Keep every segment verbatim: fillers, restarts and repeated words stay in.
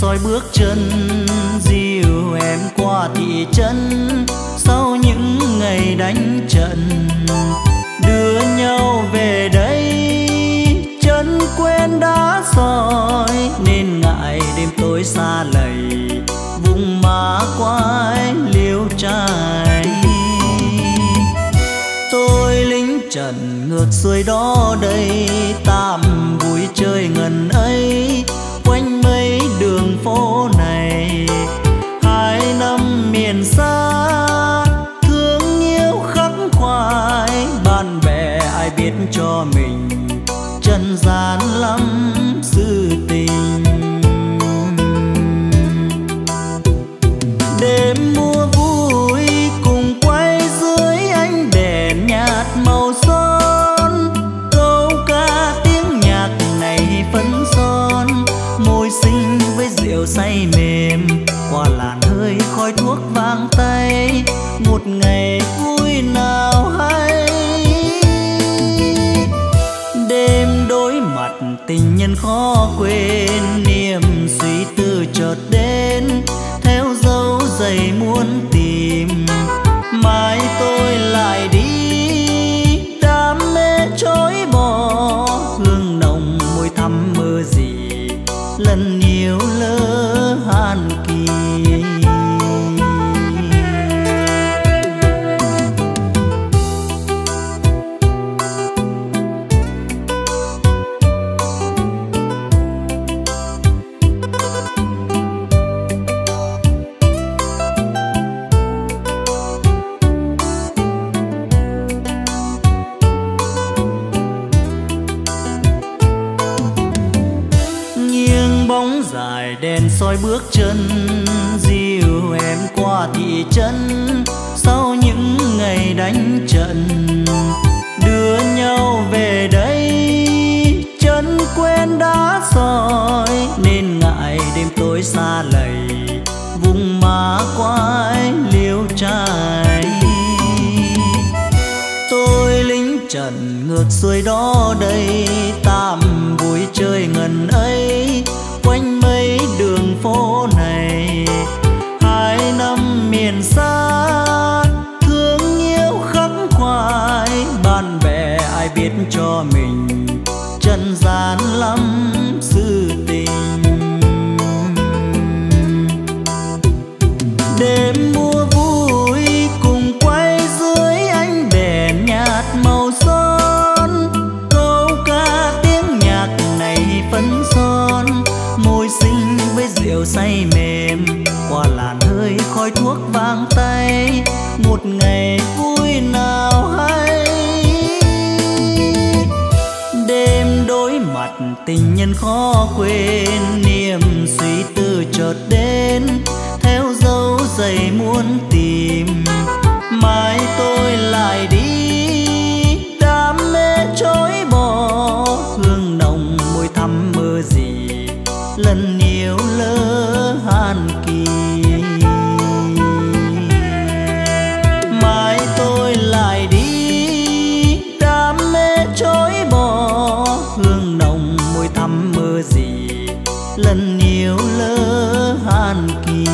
soi bước chân dìu em qua thị trấn. Sau những ngày đánh trận đưa nhau về đây, chân quen đã soi nên ngại đêm tối xa lầy, vùng má quái liêu trai. Tôi lính trần ngược xuôi đó đây, tạm vui chơi ngần ấy quanh mấy đường phố này. Hai năm miền xa thương yêu khắc khoải, bạn bè ai biết cho mình trần gian lắm sự tình. Đêm mùa vui cùng quay dưới ánh đèn nhạt màu son, câu ca tiếng nhạc này phấn son, môi xinh với rượu say mềm qua làn hơi khói thuốc vang tay. Một ngày vui nào hay, đêm đối mặt tình nhân khó quên, niềm suy tư chợt đến theo dấu giày muốn tìm. Mai tôi lại đi đam mê chối bỏ, hương nồng môi thắm mơ gì lần yêu lỡ han kỳ. Đèn soi bước chân dìu em qua thị trấn. Sau những ngày đánh trận đưa nhau về đây, chân quen đã soi nên ngại đêm tối xa lầy, vùng má quái liêu trai. Tôi lính trần ngược xuôi đó đây, tạm vui chơi ngần ấy quanh mấy đường phố này. Hai năm miền xa thương yêu khắc khoải, bạn bè ai biết cho mình trần gian lắm sự tình. Đêm mùa vui cùng quay dưới ánh đèn nhạt màu son, câu ca tiếng nhạc này phấn son, môi xinh với rượu say mềm qua làn hơi khói thuốc vang tay. Một ngày vui nào hay, đêm đối mặt tình nhân khó quên, niềm suy tư chợt đến theo dấu giày muốn tìm. Mai tôi lại đi đam mê chối bỏ, hương nồng môi thắm mơ gì lần yêu lỡ han kỳ. Mai tôi lại đi đam mê chối bỏ, hương nồng môi thắm mơ gì lần yêu lỡ han kỳ.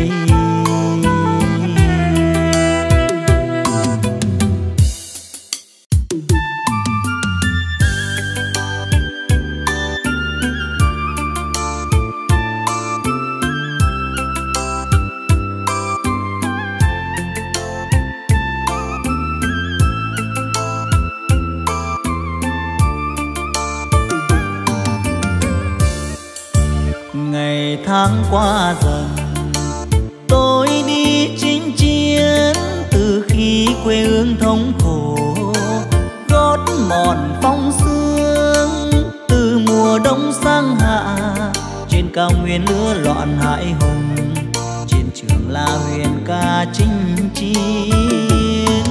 Tháng qua dần tôi đi chinh chiến, từ khi quê hương thống khổ gót mòn phong sương. Từ mùa đông sang hạ trên cao nguyên lửa loạn hãi hùng, trên trường La Huyền ca chinh chiến.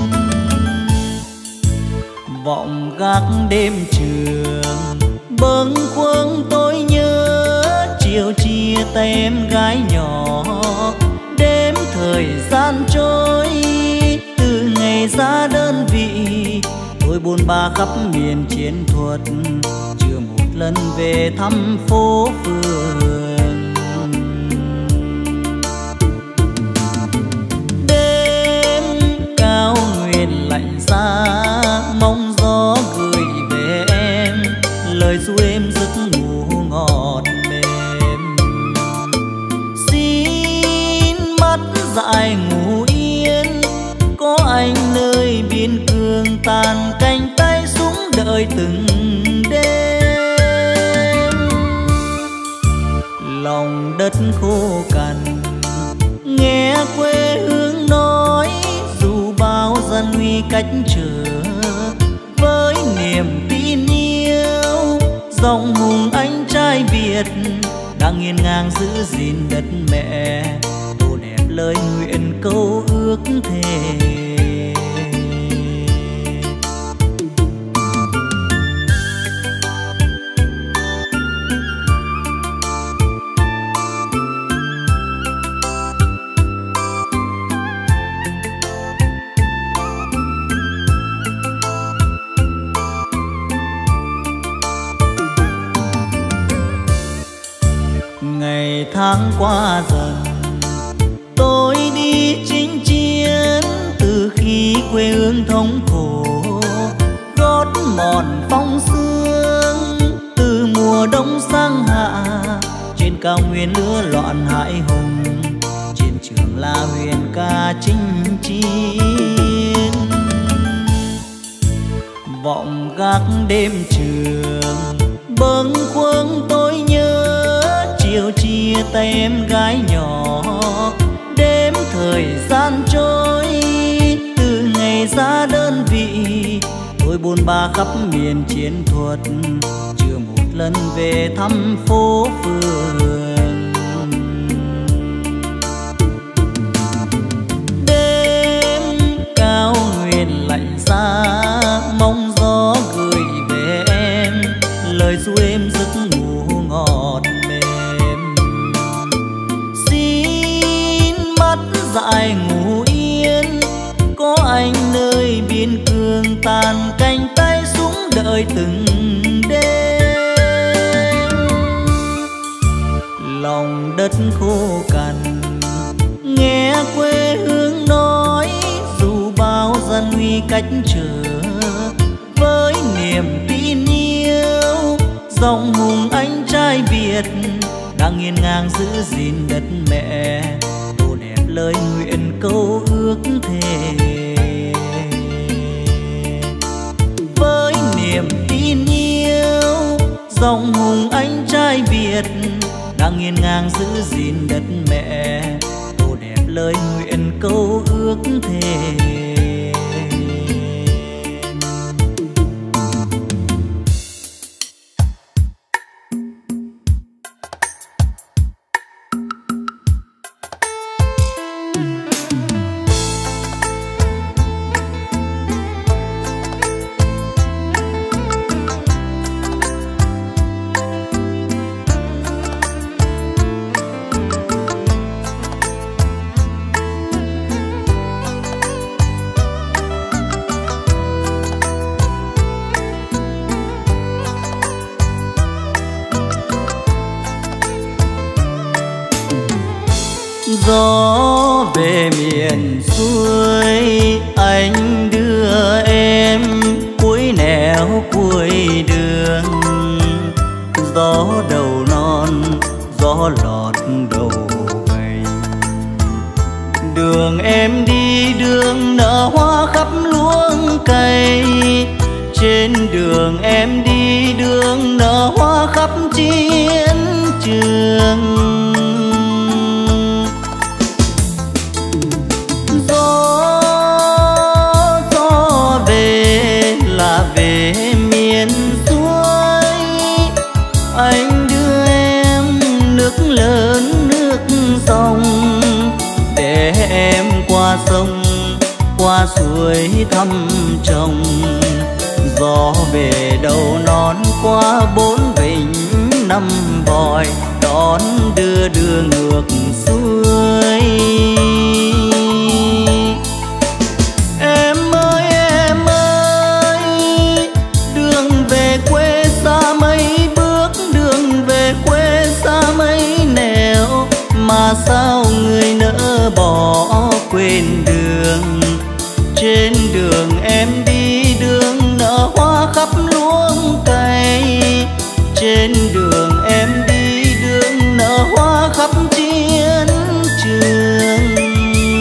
Vọng gác đêm trường bâng khuâng tôi nhớ, chiều chia tay em gái nhỏ. Đêm thời gian trôi từ ngày ra đơn vị, tôi bôn ba khắp miền chiến thuật, chưa một lần về thăm phố phường. dại ngủ yên, có anh nơi biên cương tàn cánh tay súng đợi từng đêm. Lòng đất khô cằn nghe quê hương nói, dù bao gian nguy cách trở với niềm tin yêu. Dòng hùng anh trai Việt đang nghiêng ngang giữ gìn đất mẹ, tô đẹp lời nguyện câu ước thề. Ngày tháng qua dần tôi đi chinh chiến, từ khi quê hương thống khổ gót mòn phong sương. Từ mùa đông sang hạ trên cao nguyên lửa loạn hải hùng, trên trường La huyền ca chinh chiến. Vọng gác đêm trường bâng khuâng tôi nhớ, chiều chia tay em gái nhỏ đêm thời gian trôi. Từ ngày ra đơn vị tôi bôn ba khắp miền chiến thuật, chưa một lần về thăm phố phường. Đêm cao nguyên lạnh giá mong gió gửi về em lời ru êm giấc ngủ ngọt mềm. Xin mắt dại ngủ yên, có anh nơi biên cương tàn cánh tay súng đợi từng đêm. Lòng đất khô cằn nghe quê hương nói, dù bao gian nguy cách trở với niềm tin yêu. Dòng hùng anh trai Việt đang nghiêng ngang giữ gìn đất mẹ, tô đẹp lời nguyện câu ước thề. Với niềm tin yêu, dòng hùng anh trai Việt đang nghiêng ngang giữ gìn đất mẹ, tô đẹp lời nguyện câu ước thề. Gió về miền xuôi anh đưa em cuối nẻo cuối đường. Gió đầu non gió lọt đầu gầy, đường em đi đường nở hoa khắp luống cây. Trên đường em đi đường nở hoa khắp chiến trường. Về miền xuôi anh đưa em nước lớn nước sông, để em qua sông qua suối thăm chồng. Gió về đầu nón qua bốn vịnh năm vòi, đón đưa đưa ngược xuôi. Mà sao người nỡ bỏ quên đường. Trên đường em đi đường nở hoa khắp luống cây. Trên đường em đi đường nở hoa khắp chiến trường.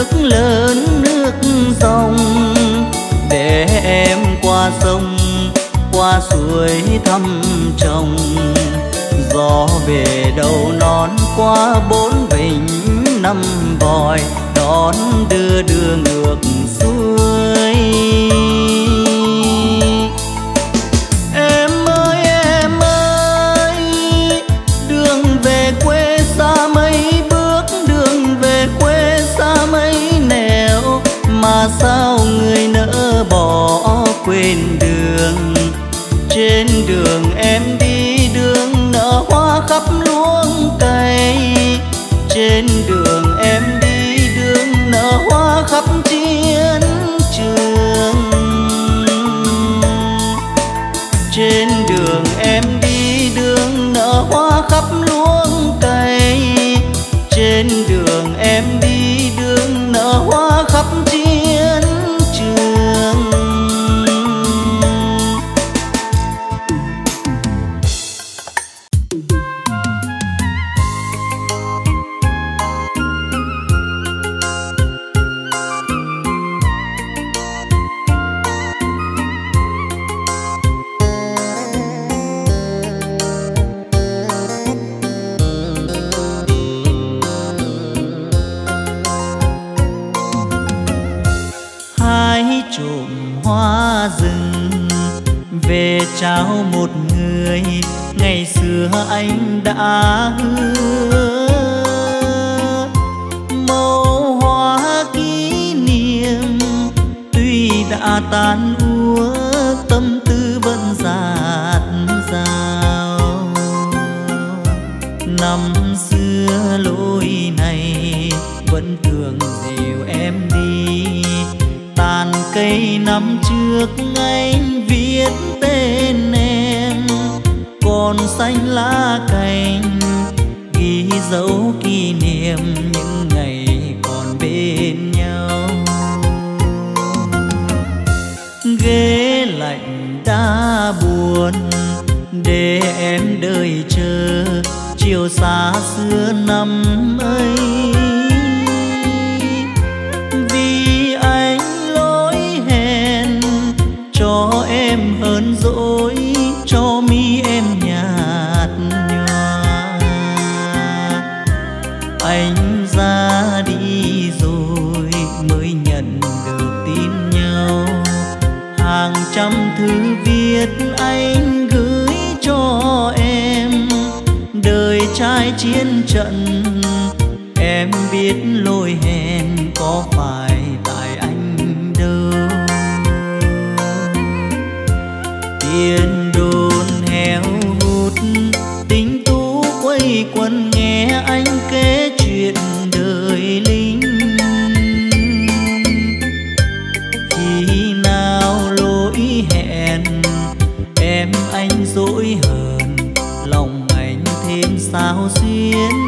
nước lớn nước dòng, để em qua sông qua suối thăm chồng. Gió về đầu nón qua bốn vịnh năm vòi, đón đưa đưa ngược xuôi. Em ơi em ơi, đường về quê xa mấy bước, đường về quê xa mấy nẻo, mà sao người nỡ bỏ quên đường. Trên đường em đi đường nở hoa khắp luống cây, trên đường em đi đường nở hoa khắp chiến trường. Trên đường em đi đường nở hoa khắp luống cây, trên đường em đi đường nở hoa khắp chiến trường. Về trao một người ngày xưa anh đã hứa, màu hoa kỷ niệm tuy đã tan úa, tâm tư vẫn dạt dào. Năm xưa lối này vẫn thường dìu em đi, tàn cây năm trước anh viết tên em, còn xanh lá cành ghi dấu kỷ niệm những ngày còn bên nhau. Ghế lạnh đã buồn để em đợi chờ chiều xa xưa năm ấy, vì anh lỗi hẹn cho em hơn dỗi, cho mi em nhạt nhòa. Anh ra đi rồi mới nhận được tin nhau, hàng trăm thư viết anh gửi cho em. Đời trai chiến trận em biết lỗi hẹn có phải tại anh đâu. Tiền đồn heo hút tình tú quây quần nghe anh kể chuyện đời lính. Khi nào lỗi hẹn em anh dỗi hờn, lòng anh thêm sao xuyến.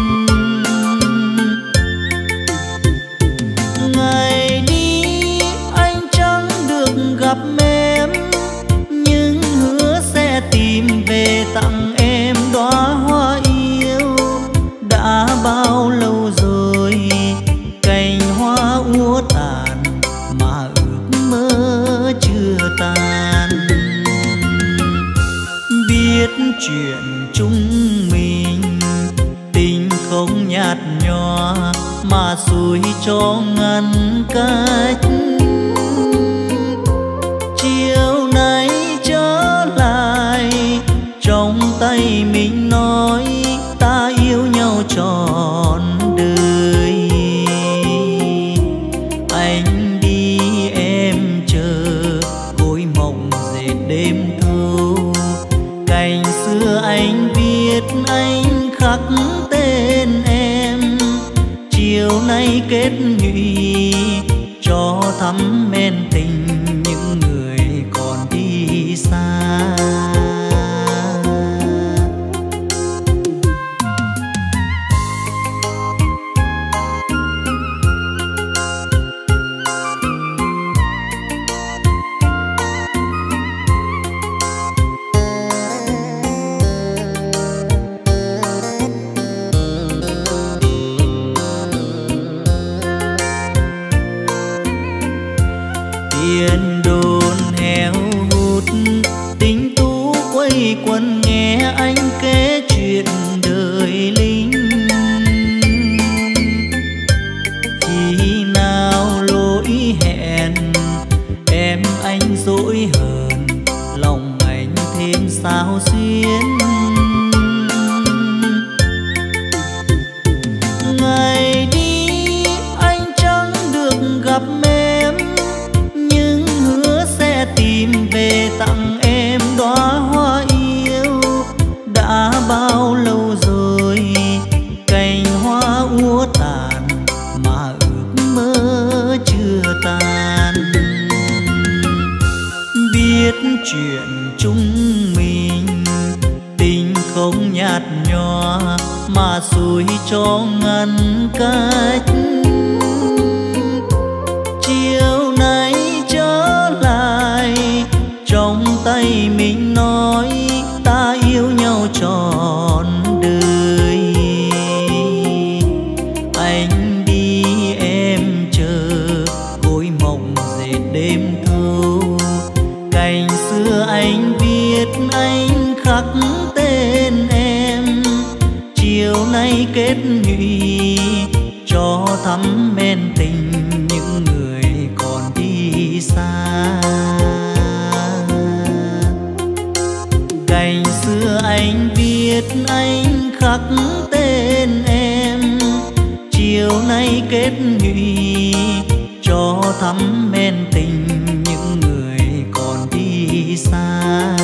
Ngày đi anh chẳng được gặp em, nhưng hứa sẽ tìm về tặng em đóa hoa yêu. Đã bao lâu rồi cành hoa úa tàn, mà ước mơ chưa tan. Biết chuyện chúng mình tình không nhạt nhòa, mà xuôi cho ngăn cách. Chiều nay trở lại trong tay mình nói ta yêu nhau trọn đời. Anh đi em chờ gối mộng dệt đêm thâu, cành xưa anh viết anh khắc tên em. Chiều nay kết nhụy cho thắm men tình những người còn đi xa. chuyện chúng mình. Tình không nhạt nhòa mà xuôi cho ngăn cách. Chiều nay trở lại trong tay mình nói ta yêu nhau trọn đời. Anh đi em chờ gối mộng dệt đêm thâu. Cành xưa anh viết anh khắc tên em. Chiều nay kết nhụy cho thắm men tình những người còn đi xa. Cành xưa anh viết anh khắc tên em. Chiều nay kết nhụy cho thắm men tình những người còn đi xa.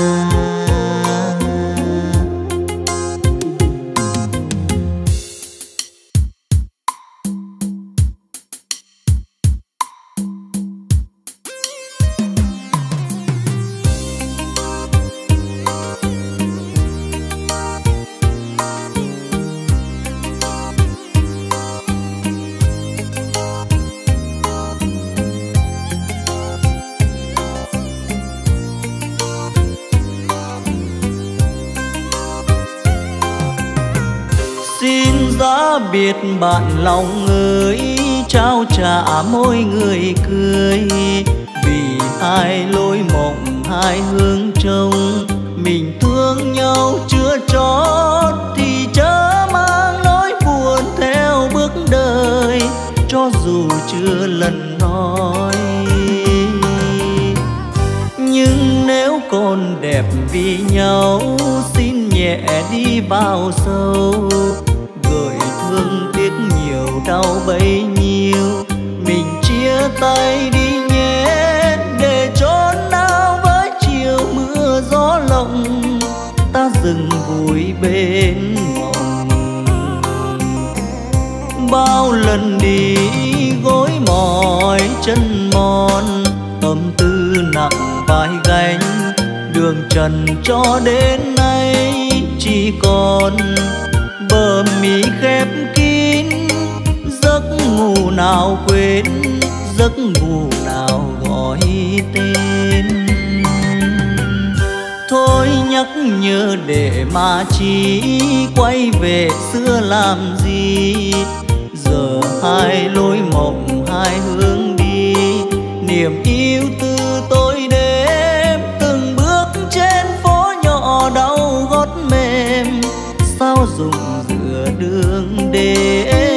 Giá biệt bạn lòng ơi, trao trả mỗi người cười. Vì hai lối mộng hai hướng trông, mình thương nhau chưa trót thì chớ mang nỗi buồn theo bước đời. Cho dù chưa lần nói, nhưng nếu còn đẹp vì nhau, xin nhẹ đi vào sâu. Gửi thương tiếc nhiều đau bấy nhiêu, mình chia tay đi nhé. Để chốn nào với chiều mưa gió lộng, ta dừng vui bên mộng. Bao lần đi gối mỏi chân mòn, tâm tư nặng vai gánh. Đường trần cho đến nay chỉ còn bờ mi khép kín. Giấc ngủ nào quên, giấc ngủ nào gọi tên. Thôi nhắc nhớ để mà chi, quay về xưa làm gì. Giờ hai lối mộng hai hướng đi, niềm yêu tư tôi đêm. Từng bước trên phố nhỏ đau gót mềm, sao dùng giữa đường đêm.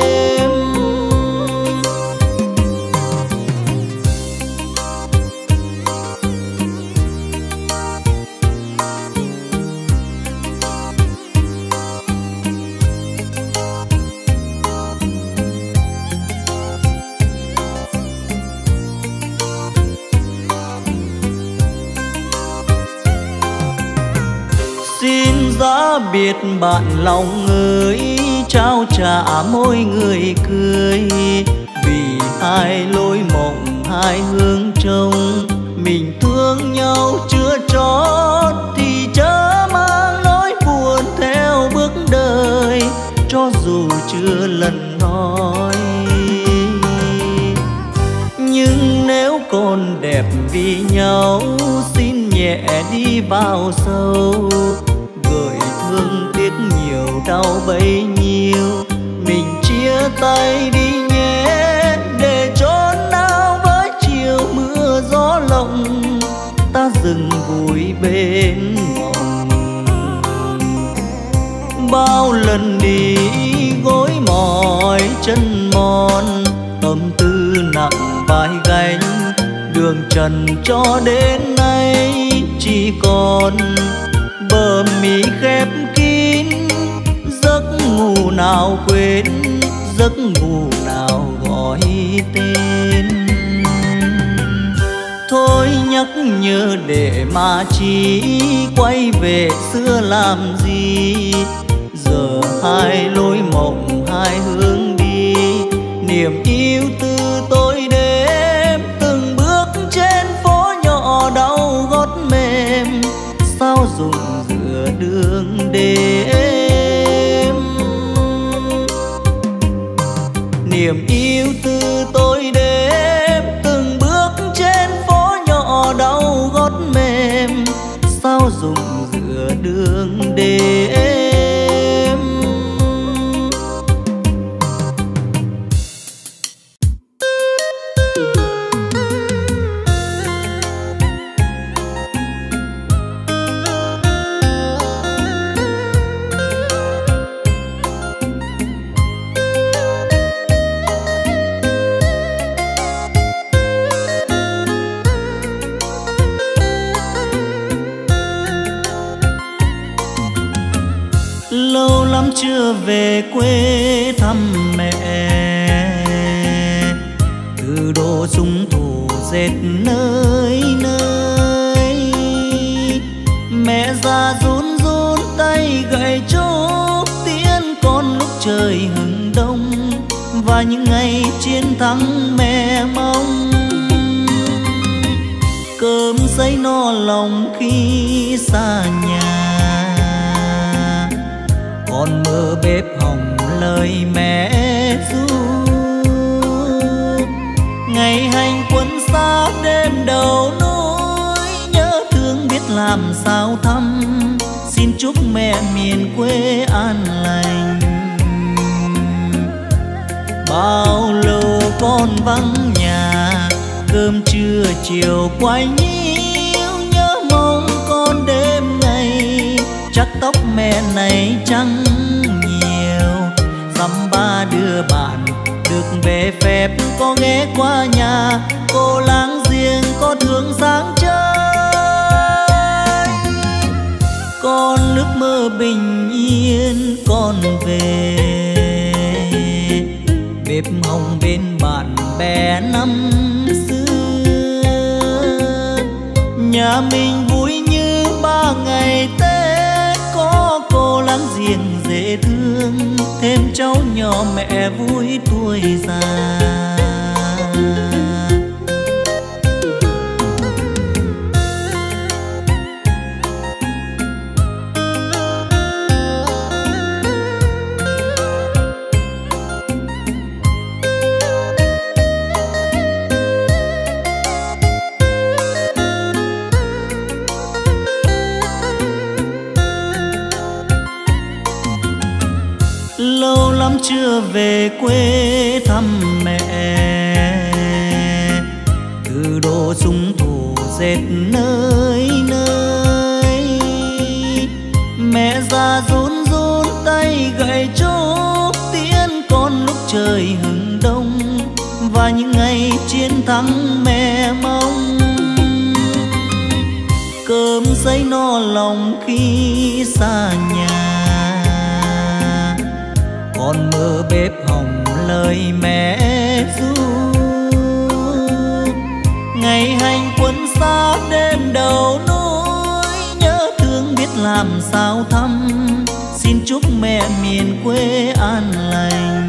Xin giá biệt bạn lòng ơi, trao trả mỗi người cười. Vì hai lối mộng hai hướng trông, mình thương nhau chưa trót thì chớ mang nỗi buồn theo bước đời. Cho dù chưa lần nói, nhưng nếu còn đẹp vì nhau, xin nhẹ đi vào sâu. Gửi thương tiếc nhiều đau bấy nhiêu, mình chia tay đi nhé. Để chốn nào với chiều mưa gió lộng, ta dừng vui bên mộng. Bao lần đi gối mỏi chân mòn, tâm tư nặng vai gánh. Đường trần cho đến nay chỉ còn bờ mi khép kín. Giấc ngủ nào quên, giấc ngủ nào gọi tên. Thôi nhắc nhớ để mà chi, quay về xưa làm gì. Giờ hai lối mộng hai hướng đi, niềm yêu tư tôi đêm. Từng bước trên phố nhỏ đau gót mềm, rụng giữa đường đêm. Niềm yêu từ tôi đêm từng bước trên phố nhỏ đau gót mềm, sao rụng giữa đường đêm. Lâu lắm chưa về quê thăm mẹ, từ độ súng thủ dệt nơi nơi. Mẹ già run run tay gậy trúc tiễn con lúc trời hừng đông, và những ngày chiến thắng mẹ mong. Cơm sấy no lòng khi xa nhà, còn mơ bếp hồng lời mẹ ru. Ngày hành quân xa đêm đầu núi, nhớ thương biết làm sao thăm. Xin chúc mẹ miền quê an lành. Bao lâu con vắng nhà, cơm trưa chiều quay nhiêu, nhớ mong con đêm ngày. Chắc tóc mẹ này chẳng nhiều, dăm ba đứa bạn được về phép có ghé qua nhà. Cô láng giềng có thương sáng chơi, con ước mơ bình yên con về. Bếp hồng bên bạn bè năm xưa, nhà mình vui như ba ngày Tết. Có cô láng giềng dễ thương, thêm cháu nhỏ mẹ vui tuổi già. Lâu lắm chưa về quê thăm mẹ, từ độ súng thủ dệt nơi nơi. Mẹ già run run tay gậy trúc tiễn con lúc trời hừng đông, và những ngày chiến thắng mẹ mong. Cơm sấy no lòng khi xa nhà, còn mơ bếp hồng lời mẹ ru. Ngày hành quân xa đêm đầu núi, nhớ thương biết làm sao thăm. Xin chúc mẹ miền quê an lành.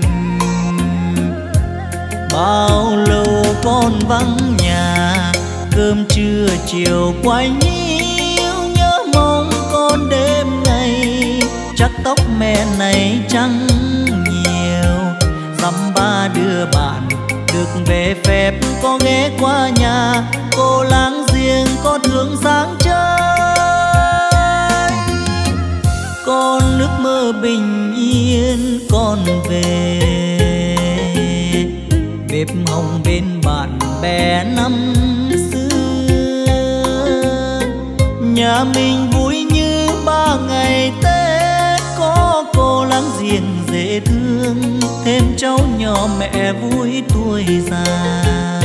Bao lâu con vắng nhà, cơm trưa chiều quay nhiêu, nhớ mong con đêm ngày. Chắc tóc mẹ này chẳng nhiều, dăm ba đứa bạn được về phép có ghé qua nhà. Cô láng giềng có thương sáng chơi, con ước mơ bình yên con về. Bếp hồng bên bạn bè năm xưa, nhà mình vui như ba ngày Tết. Có cô láng giềng dễ thương, thêm cháu nhỏ mẹ vui tuổi già.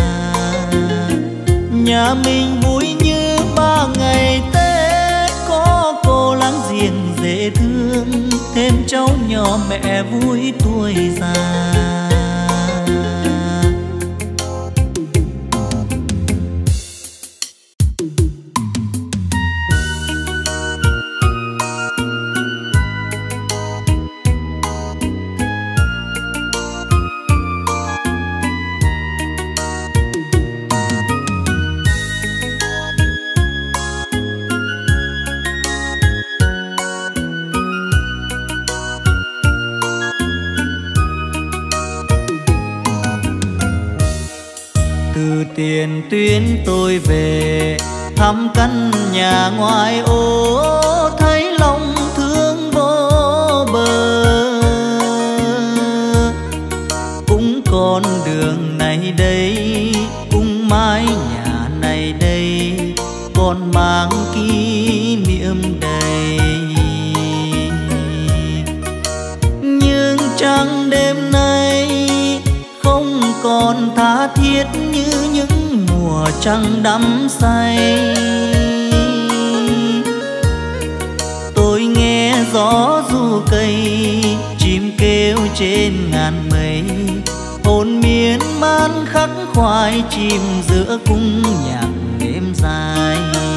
Nhà mình vui như ba ngày Tết. Có cô láng giềng dễ thương, thêm cháu nhỏ mẹ vui tuổi già. từ tiền tuyến tôi về thăm căn nhà ngoài ô, thấy lòng thương vô bờ. Cũng con đường này đây, cũng mái nhà này đây, còn mang kỷ niệm đầy. Nhưng trăng đêm nay không còn tha thiết như những mùa trăng đắm say. Tôi nghe gió ru cây, chim kêu trên ngàn mây, hồn miên man khắc khoải chìm giữa cung nhạc đêm dài.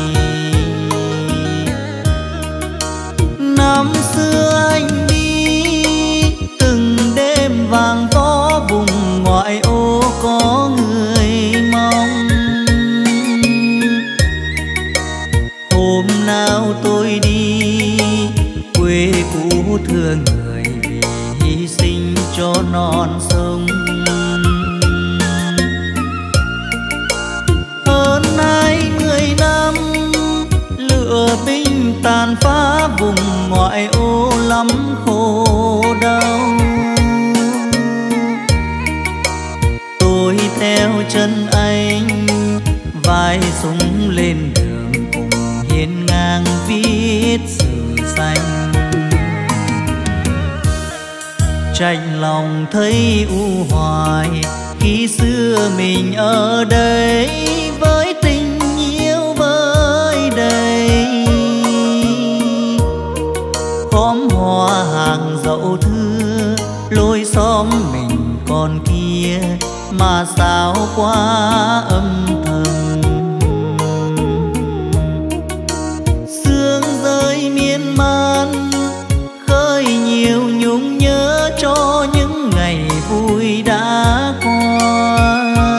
Năm xưa anh đi từng đêm vàng gió vùng ngoại ô có người mong. Hôm nào tôi đi quê cũ thương người vì hy sinh cho non sông. Hơn hai mươi năm lửa binh tàn phá vùng ngoại ô lắm khổ đau. Tôi theo chân anh vai súng lên đường cùng hiên ngang viết sử xanh. Chạnh lòng thấy u hoài khi xưa mình ở đây với tình yêu vơi đầy. Khóm hoa hàng dậu thưa lối xóm mình còn kia mà sao quá âm thầm. Sương rơi miên man khơi nhiều nhung nhớ cho những ngày vui đã qua.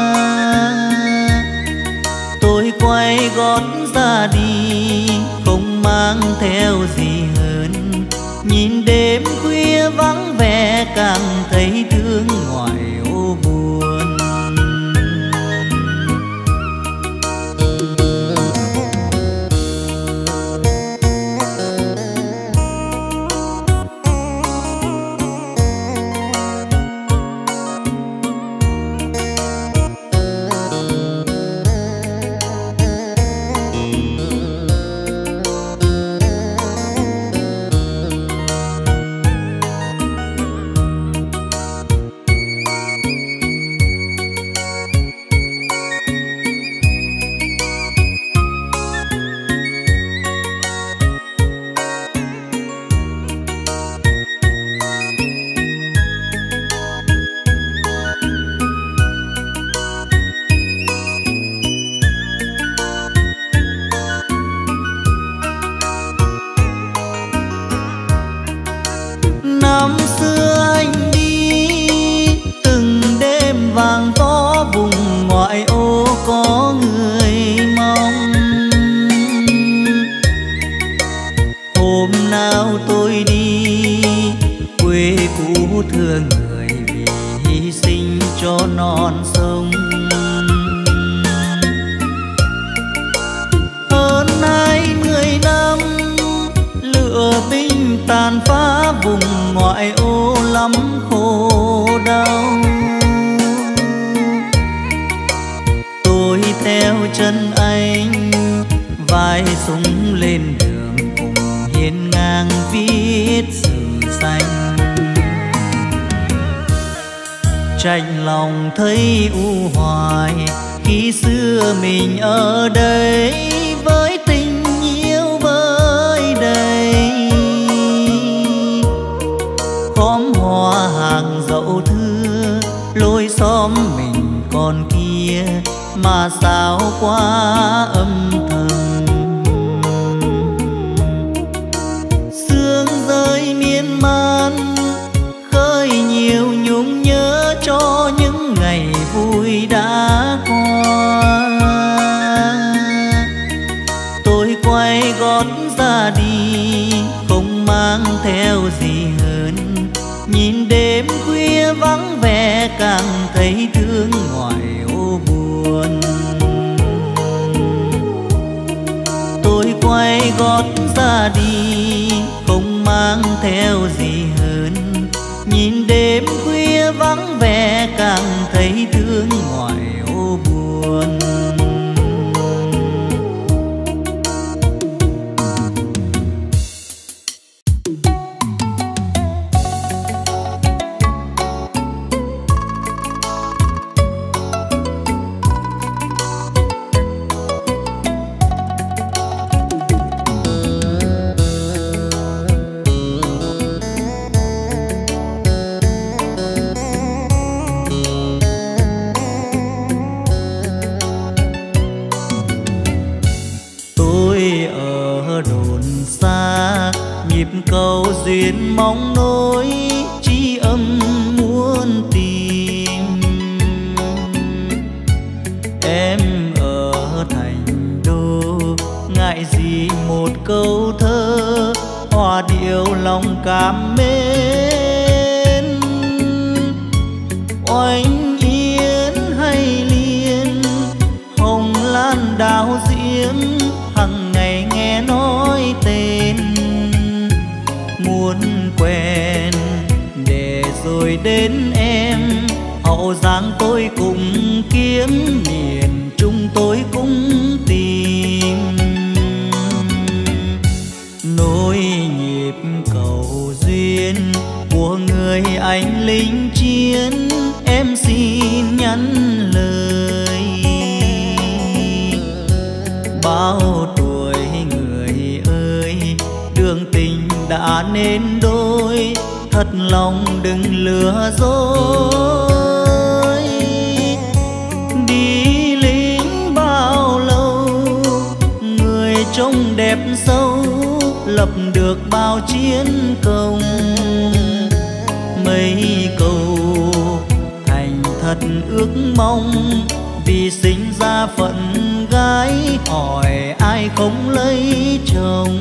Tôi quay gót ra đi không mang theo gì hơn, nhìn đêm khuya vắng vẻ càng thấy thương ngoài ô buồn. Năm xưa anh đi từng đêm vàng gió vùng ngoại ô có người mong. Hôm nào tôi đi quê cũ thương người vì hy sinh cho non sông. Hơn hai mươi năm lửa binh tàn phá vùng ngoại ô lắm khổ đau. Tôi theo chân anh vai súng lên đường cùng hiên ngang viết sử xanh. Chạnh lòng thấy u hoài khi xưa mình ở đây với tình yêu vơi đầy. Khóm hoa hàng dậu thưa lối xóm mình còn kia mà sao quá âm thầm. Sương rơi miên man khơi nhiều nhung nhớ cho những ngày vui đã qua. Tôi quay gót ra đi không mang theo gì hơn, nhìn đêm khuya vắng vẻ càng thấy thương ngoài ô buồn. gót ra đi không mang theo gì hơn. Nhìn đêm khuya vắng vẻ càng thấy thương ngoài ô buồn. Cầu duyên mong nối tri âm muốn tìm. Em ở thành đô ngại gì một câu thơ hòa điệu lòng cảm mến. Oanh yến hay liên hồng lan đào diễm hằng ngày nghe nói tên. Muốn quen để rồi đến em hậu giang tôi cùng kiếm miền trung tôi cũng tìm. Nối nhịp cầu duyên của người anh lính chiến em xin nhắn lời. Bao tuổi người ơi đường tình đã nên đôi thật lòng đừng lừa dối. Đi lính bao lâu người trông đẹp sâu lập được bao chiến công. Mấy câu thành thật ước mong vì sinh ra phận gái hỏi ai không lấy chồng.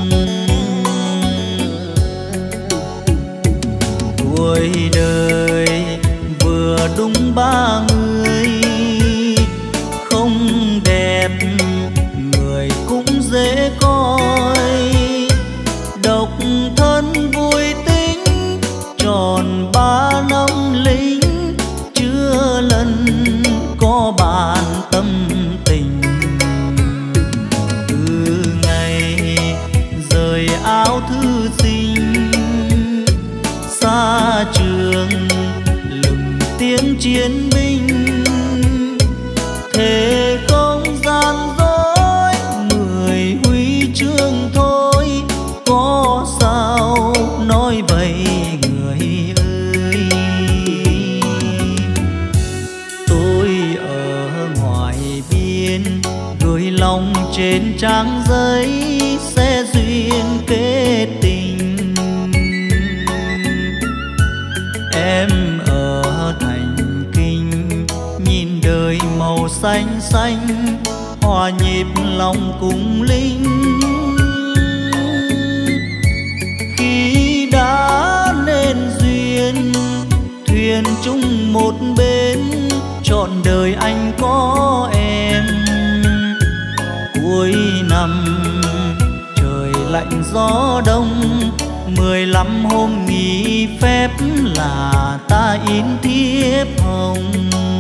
Tuổi đời vừa đúng ba mươi không đẹp người cũng dễ coi. Độc thân vui tính tròn ba năm lính chưa lần có bàn tâm tình. Từ ngày rời áo thư sinh xa trường lừng tiếng chiến binh. Thề không gian dối mười huy chương thôi có sao nói vậy người ơi. Tôi ở ngoài biên gửi lòng trên trang giấy sẽ duyên kết tình. Em ở thành kinh nhìn đời màu xanh xanh hòa nhịp lòng cùng linh. Khi đã nên duyên thuyền chung một bên trọn đời anh có em. Cuối năm trời lạnh gió đông mười lăm hôm nghỉ phép là ta in thiếp hồng.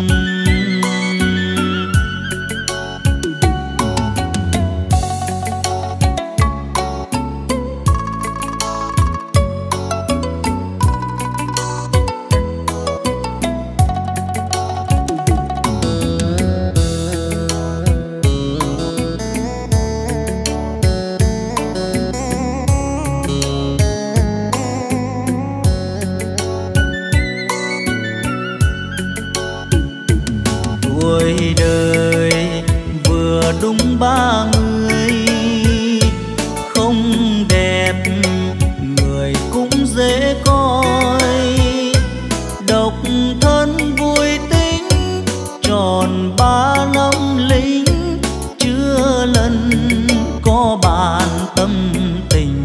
Tuổi đời vừa đúng ba mươi không đẹp người cũng dễ coi. Độc thân vui tính tròn ba năm lính chưa lần có bàn tâm tình.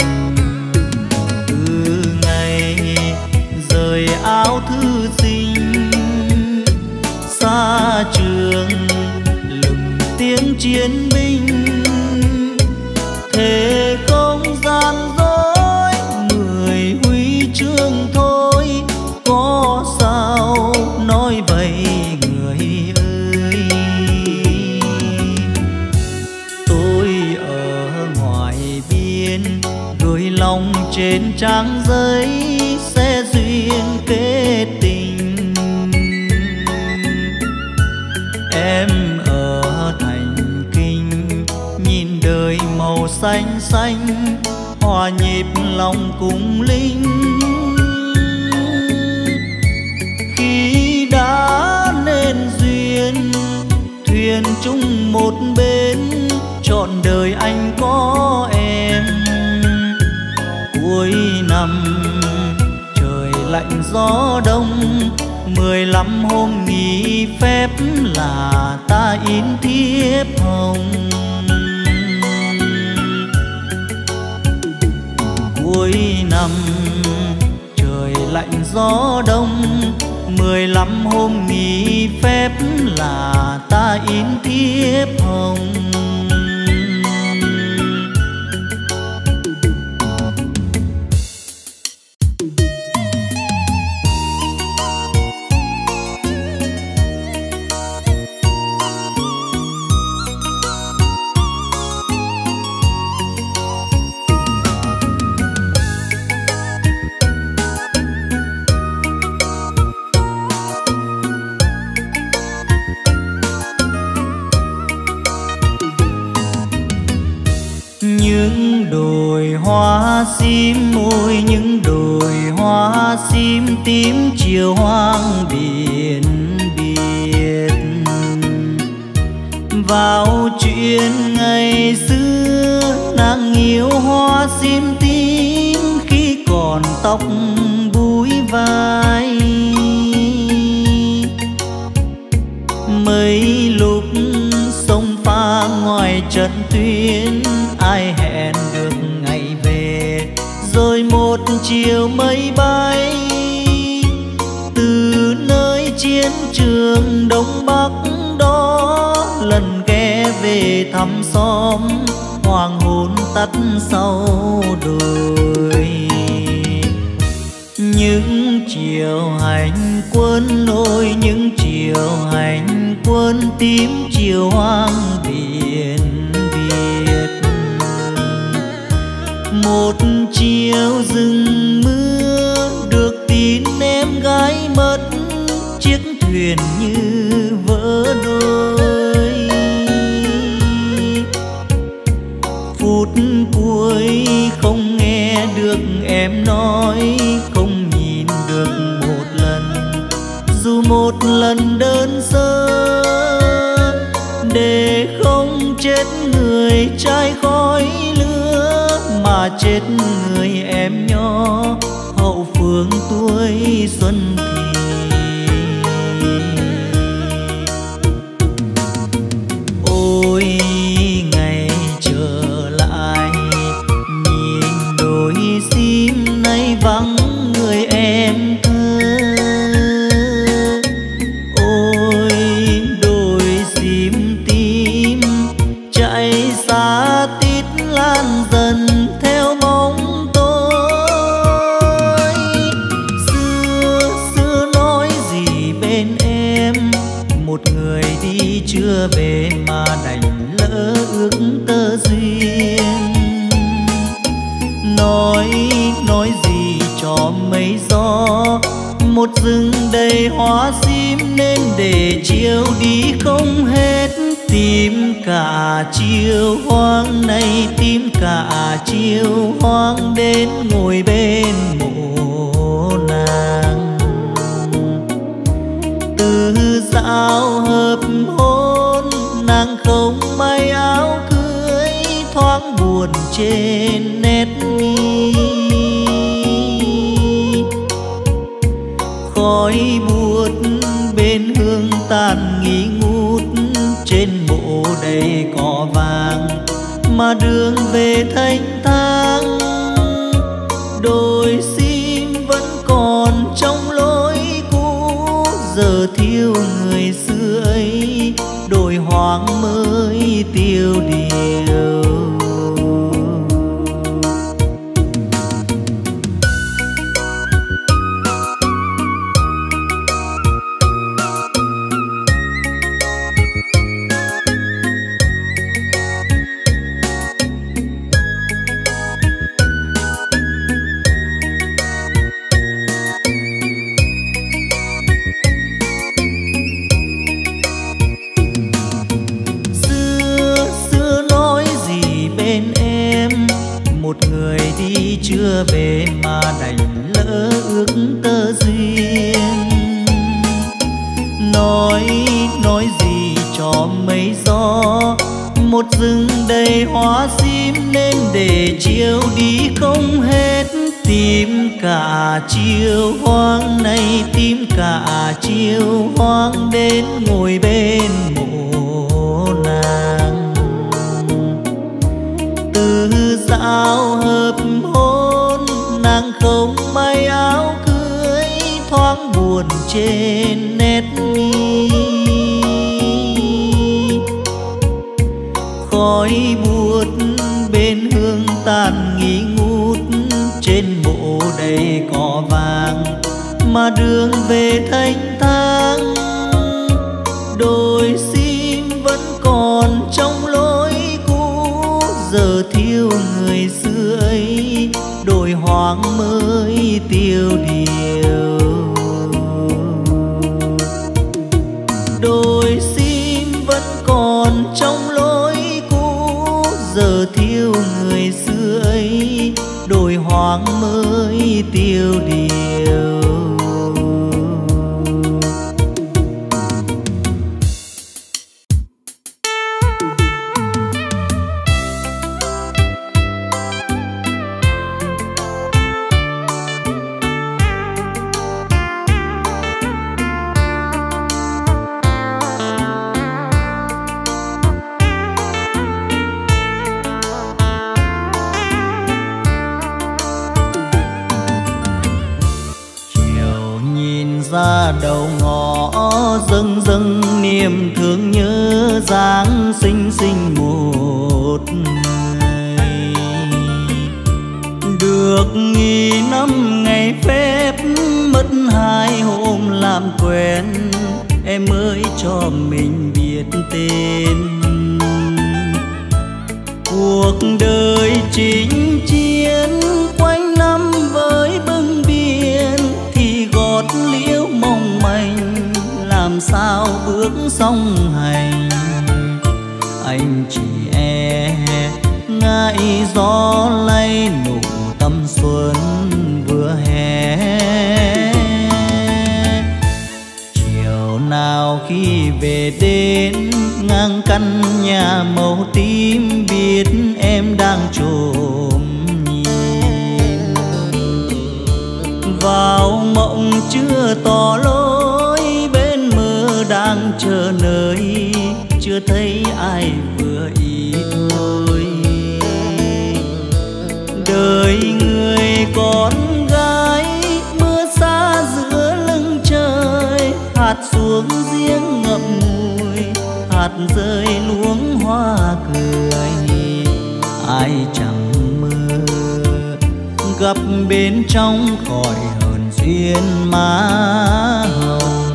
Từ ngày rời áo thư sinh xa trường lừng tiếng chiến binh. trên trang giấy sẽ duyên kết tình. Em ở thành kinh nhìn đời màu xanh xanh, hòa nhịp lòng cùng linh. Khi đã nên duyên thuyền chung một bên, trọn đời anh có em. Cuối năm trời lạnh gió đông, mười lăm hôm nghỉ phép là ta in thiếp hồng. Cuối năm trời lạnh gió đông, mười lăm hôm nghỉ phép là ta in thiếp hồng. Những đồi hoa sim môi, những đồi hoa sim tím chiều hoang biển biệt. Vào chuyện ngày xưa nàng yêu hoa sim tím khi còn tóc búi vai. Mấy lúc sông pha ngoài trận tuyến, ai hẹn được ngày về, rồi một chiều mây bay. Từ nơi chiến trường Đông Bắc đó, lần ghé về thăm xóm, hoàng hôn tắt sau đồi. Những chiều hành quân ôi, những chiều hành quân tím chiều hoang biển biệt. Một chiều rừng mưa được tin em gái mất, chiếc thuyền như vỡ đôi. Phút cuối không nghe được em nói, không nhìn được một lần, dù một lần đơn sơ. Để không chết người trai khói lửa, mà chết người em nhỏ hậu phương tuổi xuân thì. Ôi ngày trở lại, nhìn đôi sim nay vắng người em thơ. Ôi đôi sim tím chạy xa tít lan dần theo bóng tôi. Xưa xưa nói gì bên em, một người đi chưa về mà đành lỡ ước tơ duyên. Nói nói gì cho mây gió, một rừng đầy hoa sim nên để chiều đi không hết. Tìm cả chiều hoang này, tìm cả chiều hoang đến ngồi bên mộ nàng. Từ dạo hợp hôn nàng không may áo cưới, thoáng buồn trên nét mi. Khói buốt bên hương tàn nghi ngút, trên mộ đầy cỏ vàng mà đường về thanh thang. Đôi sim vẫn còn trong lối cũ, giờ thiếu người xưa ấy, đồi hoang mới tiêu điều. chưa về mà đành lỡ ước tơ duyên. Nói nói gì cho mây gió, một rừng đầy hoa sim nên để chiều đi không hết. Tìm cả chiều hoang này, tìm cả chiều hoang đến ngồi bên mộ nàng. Từ dạo hợp hôn nàng không may áo cưới, thoáng buồn trên nét mi. Khói buốt bên hương tàn nghi ngút, trên mộ đầy cỏ vàng mà đường về thanh thang. Đồi sim vẫn còn trong lối cũ, giờ thiếu người xưa ấy, đồi hoang mới tiêu điều. Đồi sim vẫn còn trong lối cũ, giờ thiếu người xưa ấy, đồi hoang mới tiêu điều. Ra đầu ngõ dâng dâng niềm thương nhớ dáng xinh xinh một người. Được nghỉ năm ngày phép, mất hai hôm làm quen, em mới cho mình biết tên. Cuộc đời chinh chiến quanh năm với bưng biển, thì gót liễu mong manh làm sao bước song hành. Anh chỉ e ngại gió lay nụ tâm xuân vừa hè. Chiều nào khi về đến ngang căn nhà màu tím, biết em đang trộm nhìn. Vào mộng chưa tỏ lối, bên mơ đang chờ nơi, chưa thấy ai vừa ý thôi. Đời người con gái mưa xa giữa lưng trời, hạt xuống giếng ngậm ngùi, hạt rơi luống hoa cười. Ai chẳng mơ gặp bên trong khỏi hờn duyên má hồng.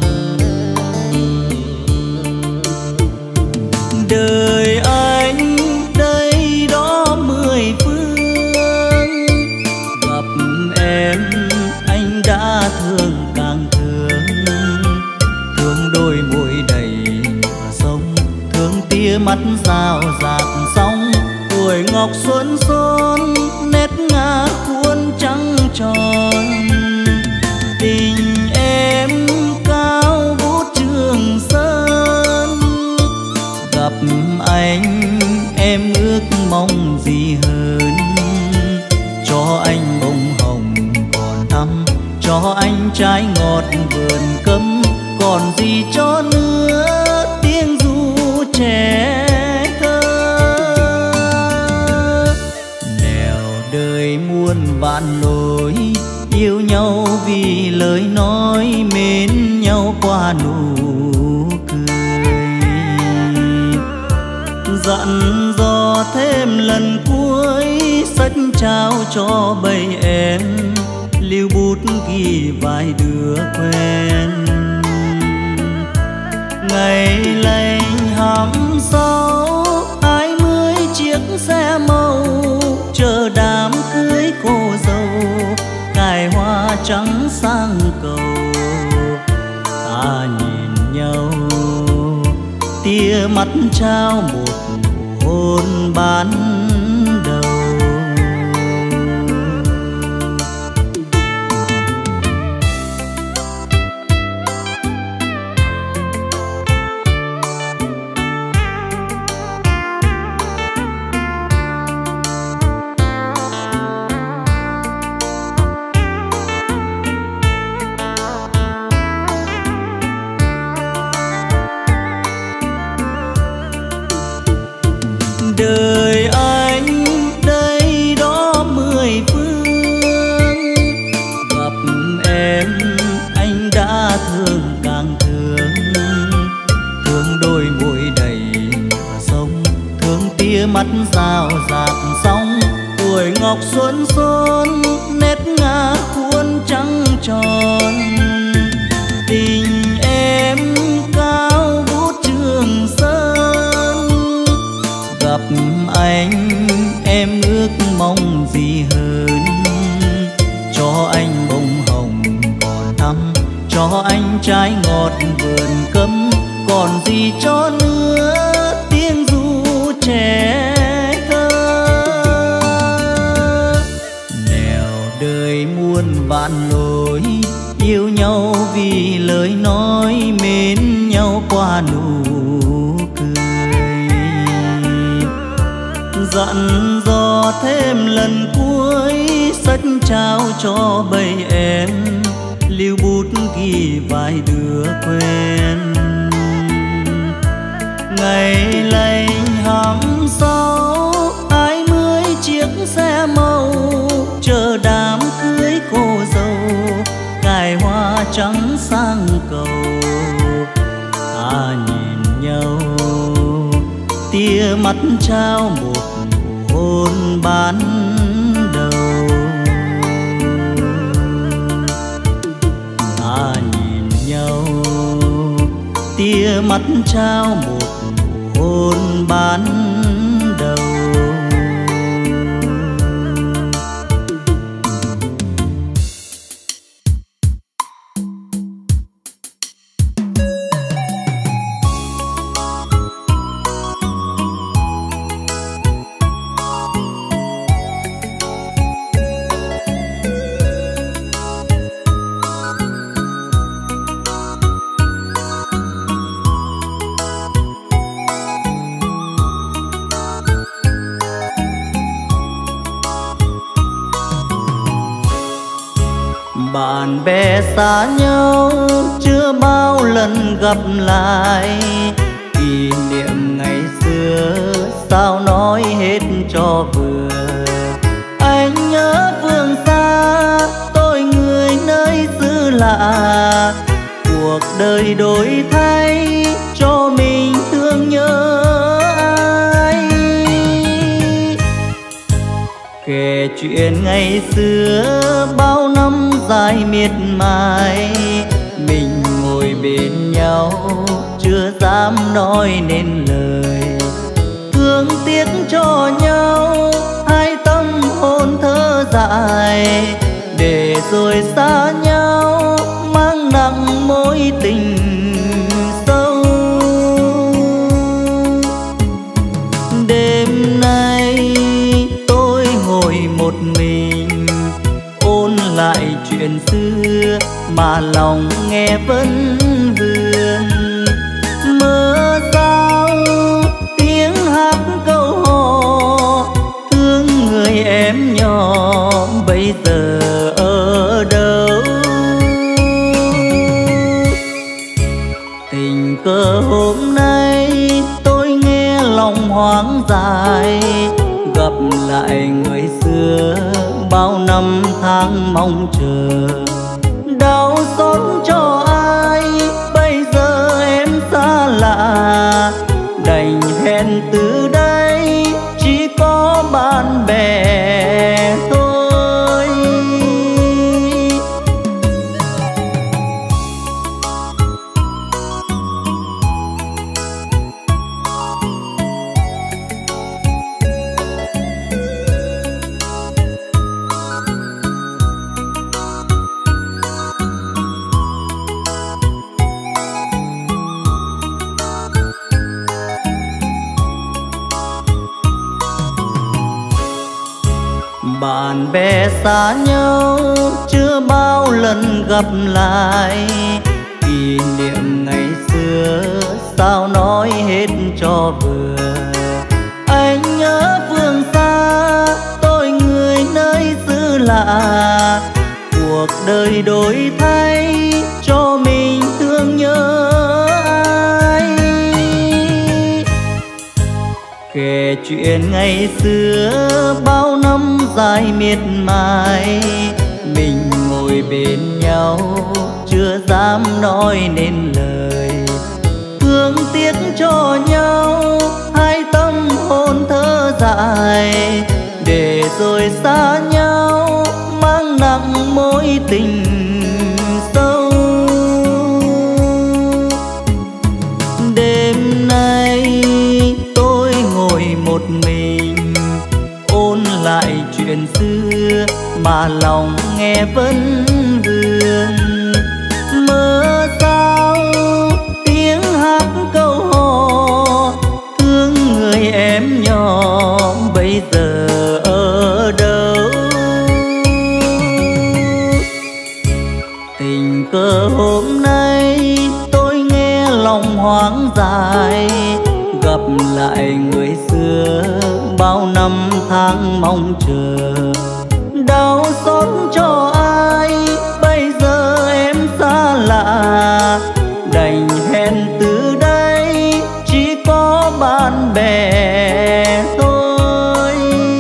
Đời anh đây đó mười phương, gặp em anh đã thương càng thương. Thương đôi môi đầy sông, thương tia mắt rào rạt sóng. Tuổi ngọc xuân xuân nét ngà cuốn trắng tròn. Tình em cao vút Trường Sơn, gặp anh em ước mong gì hơn. Cho anh bông hồng còn thắm, cho anh trái ngọt vườn cấm. Còn gì cho nữa tiếng ru trẻ thơ. Nẻo đời muôn vạn lối, yêu nhau vì lời nói, mến nhau qua nụ cười. Dặn dò thêm lần cuối, sách trao cho bầy em, lưu bút ghi vài đứa quen. Ngày lành hăm sáu, hai mươi chiếc xe màu, chờ đám cưới cô dâu, cài hoa trắng sang cầu. Ta nhìn nhau, tia mắt trao một nụ hôn ban đầu. thương đôi môi đầy nhựa sông, thương tia mắt rào rạt sóng, tuổi ngọc xuân xuân nét ngà khuôn trắng tròn. Tình em cao vút Trường Sơn, gặp anh em ước mong gì hơn, cho anh bông hồng còn thắm, cho anh trái ngọt vườn cấm, còn gì cho nữa tiếng ru trẻ thơ. Nẻo đời muôn vạn lối, yêu nhau vì lời nói, mến nhau qua nụ cười. Dặn dò thêm lần cuối, sách trao cho bầy em, lưu bút ghi vài đứa quen. Ngày lành hăm sáu, hai mươi chiếc xe màu, chờ đám cưới cô dâu, cài hoa trắng sang cầu. Ta nhìn nhau, tia mắt trao một nụ hôn ban đầu. Ta nhìn nhau, tia mắt trao một nụ hôn ban đầu. Bạn bè xa nhau chưa bao lần gặp lại, kỷ niệm ngày xưa sao nói hết cho vừa. Anh nhớ phương xa, tôi người nơi xứ lạ, cuộc đời đổi thay cho mình thương nhớ ai. Kể chuyện ngày xưa bao năm dài miệt mài, mình ngồi bên nhau chưa dám nói nên lời. Thương tiếc cho nhau hai tâm hồn thơ dại, để rồi xa nhau mang nặng mối tình sâu. Đêm nay tôi ngồi một mình ôn lại chuyện xưa mà lòng nghe vẫn vương. Mơ sao tiếng hát câu hò, thương người em nhỏ bây giờ ở đâu. Tình cờ hôm nay tôi nghe lòng hoang dại, gặp lại người xưa bao năm tháng mong chờ. Đau xót cho ai bây giờ em xa lạ, đành hẹn từ đây chỉ có bạn bè thôi. Bạn bè xa nhau chưa bao lần gặp lại, kỷ niệm ngày xưa sao nói hết cho vừa. Anh nhớ phương xa, tôi người nơi xứ lạ, cuộc đời đổi thay cho mình thương nhớ ai. Kể chuyện ngày xưa bao năm dài miệt mài, mình ngồi bên nhau chưa dám nói nên lời. người xa nhau mang nặng mối tình sâu. Đêm nay tôi ngồi một mình ôn lại chuyện xưa mà lòng nghe vẫn vương. Mơ sao tiếng hát câu hò thương người em nhỏ bây giờ ở đâu. Tình cờ hôm nay tôi nghe lòng hoang dại gặp lại người xưa bao năm tháng mong chờ. Đau xót cho ai bây giờ em xa lạ, đành hẹn từ đây chỉ có bạn bè thôi.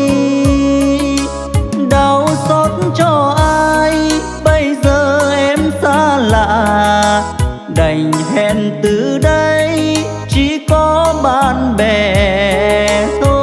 Đau xót cho ai bây giờ em xa lạ, đành hẹn từ đây chỉ có bạn bè thôi.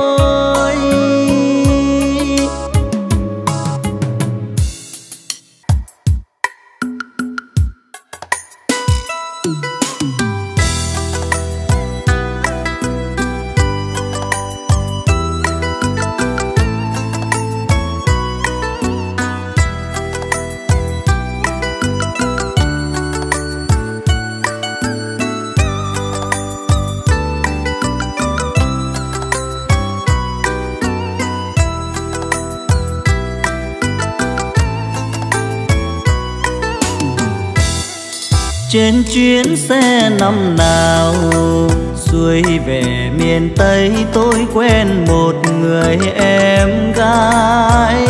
Trên chuyến xe năm nào xuôi về miền Tây tôi quen một người em gái.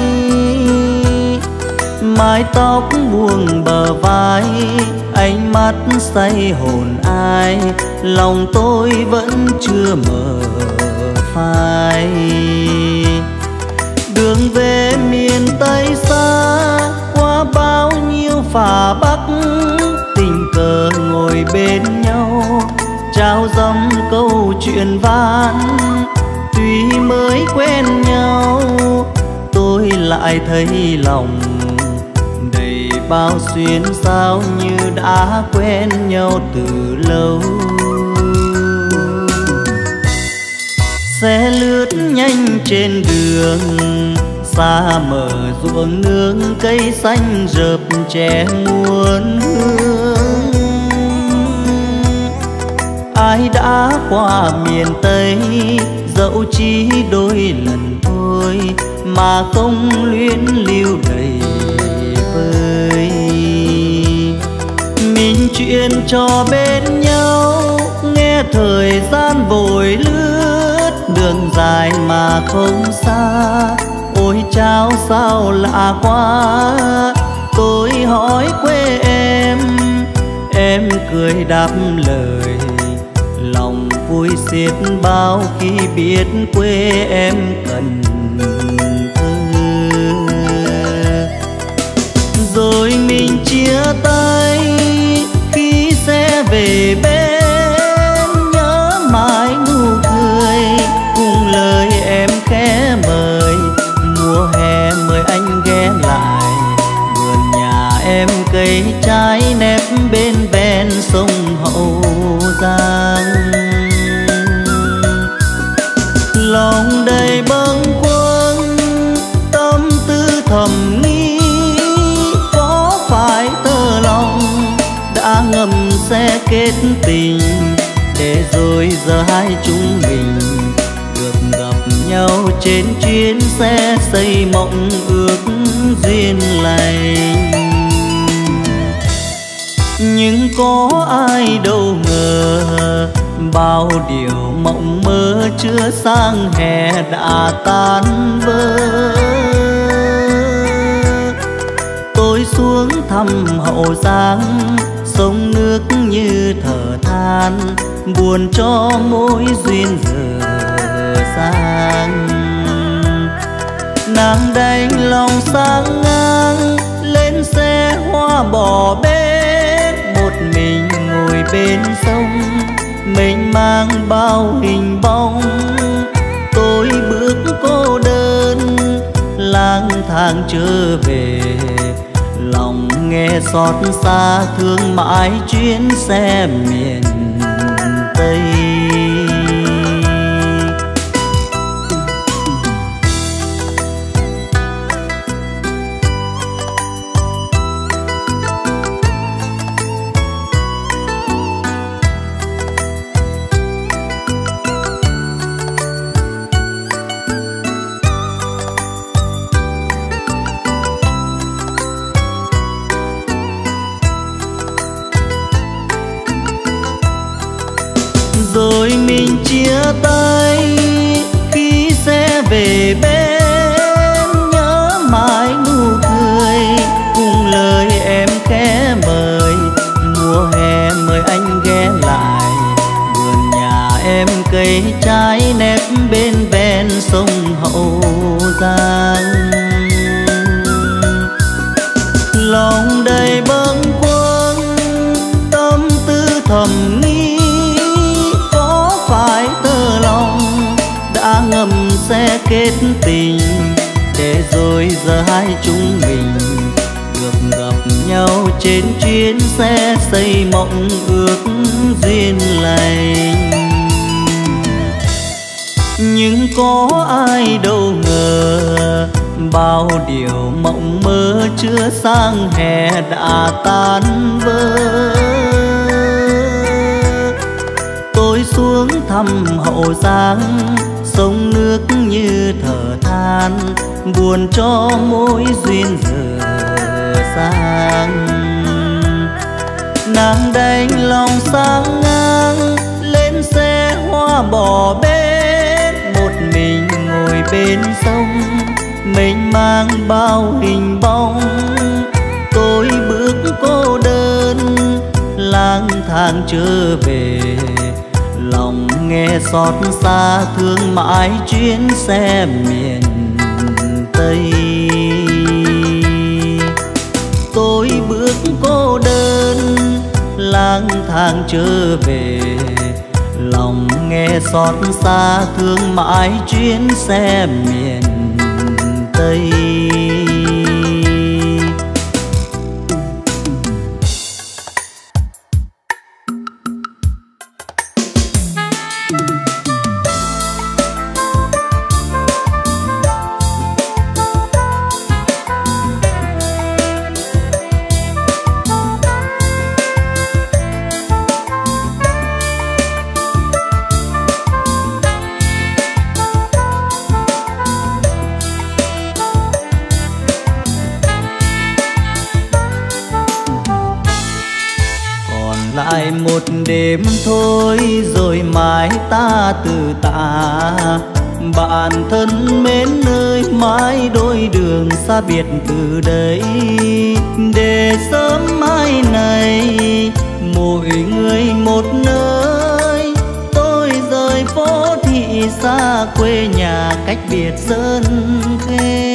Mái tóc buông bờ vai, ánh mắt say hồn ai, lòng tôi vẫn chưa mở phai. Đường về miền Tây xa qua bao nhiêu phà bắc, tình cờ ngồi bên nhau trao dâng câu chuyện van. Tuy mới quen nhau tôi lại thấy lòng đầy bao xuyên sao như đã quen nhau từ lâu. Xe lướt nhanh trên đường xa mờ ruộng nương, cây xanh rợp che muôn hương. Ai đã qua miền Tây dẫu chỉ đôi lần thôi mà không luyến lưu đầy vơi. Mình chuyện trò bên nhau nghe thời gian vội lướt, đường dài mà không xa. Ôi chao sao lạ quá, tôi hỏi quê em, em cười đáp lời. Lòng vui xiết bao khi biết quê em Cần Thơ. Rồi mình chia tay khi xe về bên, nhớ mãi nụ cười cùng lời em khẽ mời. Mùa hè mời anh ghé lại vườn nhà em, cây trái nép bên ven sông Hậu Giang. Lòng đầy bâng khuâng tâm tư thầm nghĩ, có phải tơ lòng đã ngầm sẽ kết tình, để rồi giờ hai chúng mình được gặp nhau trên chuyến xe xây mộng ước duyên lành. Nhưng có ai đâu ngờ bao điều mộng mơ chưa sang hè đã tan vỡ. Tôi xuống thăm Hậu Giang, sông nước như thở than, buồn cho mối duyên giờ sang. Nàng đành lòng sang ngang lên xe hoa bỏ bến, một mình ngồi bên sông mình mang bao hình bóng. Tôi bước cô đơn tháng trở về, lòng nghe xót xa thương mãi chuyến xe miền Tây. Rồi mình chia tay khi xe về bên, nhớ mãi nụ cười cùng lời em khẽ mời. Mùa hè mời anh ghé lại vườn nhà em, cây trái nép bên ven sông Hậu Giang. Lòng đầy bâng khuâng tâm tư thầm nghĩ, phải tơ lòng đã ngầm sẽ kết tình, để rồi giờ hai chúng mình được gặp nhau trên chuyến xe xây mộng ước duyên lành. Nhưng có ai đâu ngờ bao điều mộng mơ chưa sang hè đã tan vỡ. Tôi xuống thăm Hậu Giang, sông nước như thở than, buồn cho mối duyên giờ sang. Nàng đành lòng sang ngang lên xe hoa bỏ bến, một mình ngồi bên sông mênh mang bao hình bóng. Tôi bước cô đơn lang thang trở về, lòng nghe xót xa thương mãi chuyến xe miền Tây. Tôi bước cô đơn lang thang trở về, lòng nghe xót xa thương mãi chuyến xe miền Tây. Lại một đêm thôi rồi mai ta từ tả, bạn thân mến ơi mãi đôi đường xa biệt từ đây. Để sớm mai này mỗi người một nơi, tôi rời phố thị xa quê nhà cách biệt sơn khê.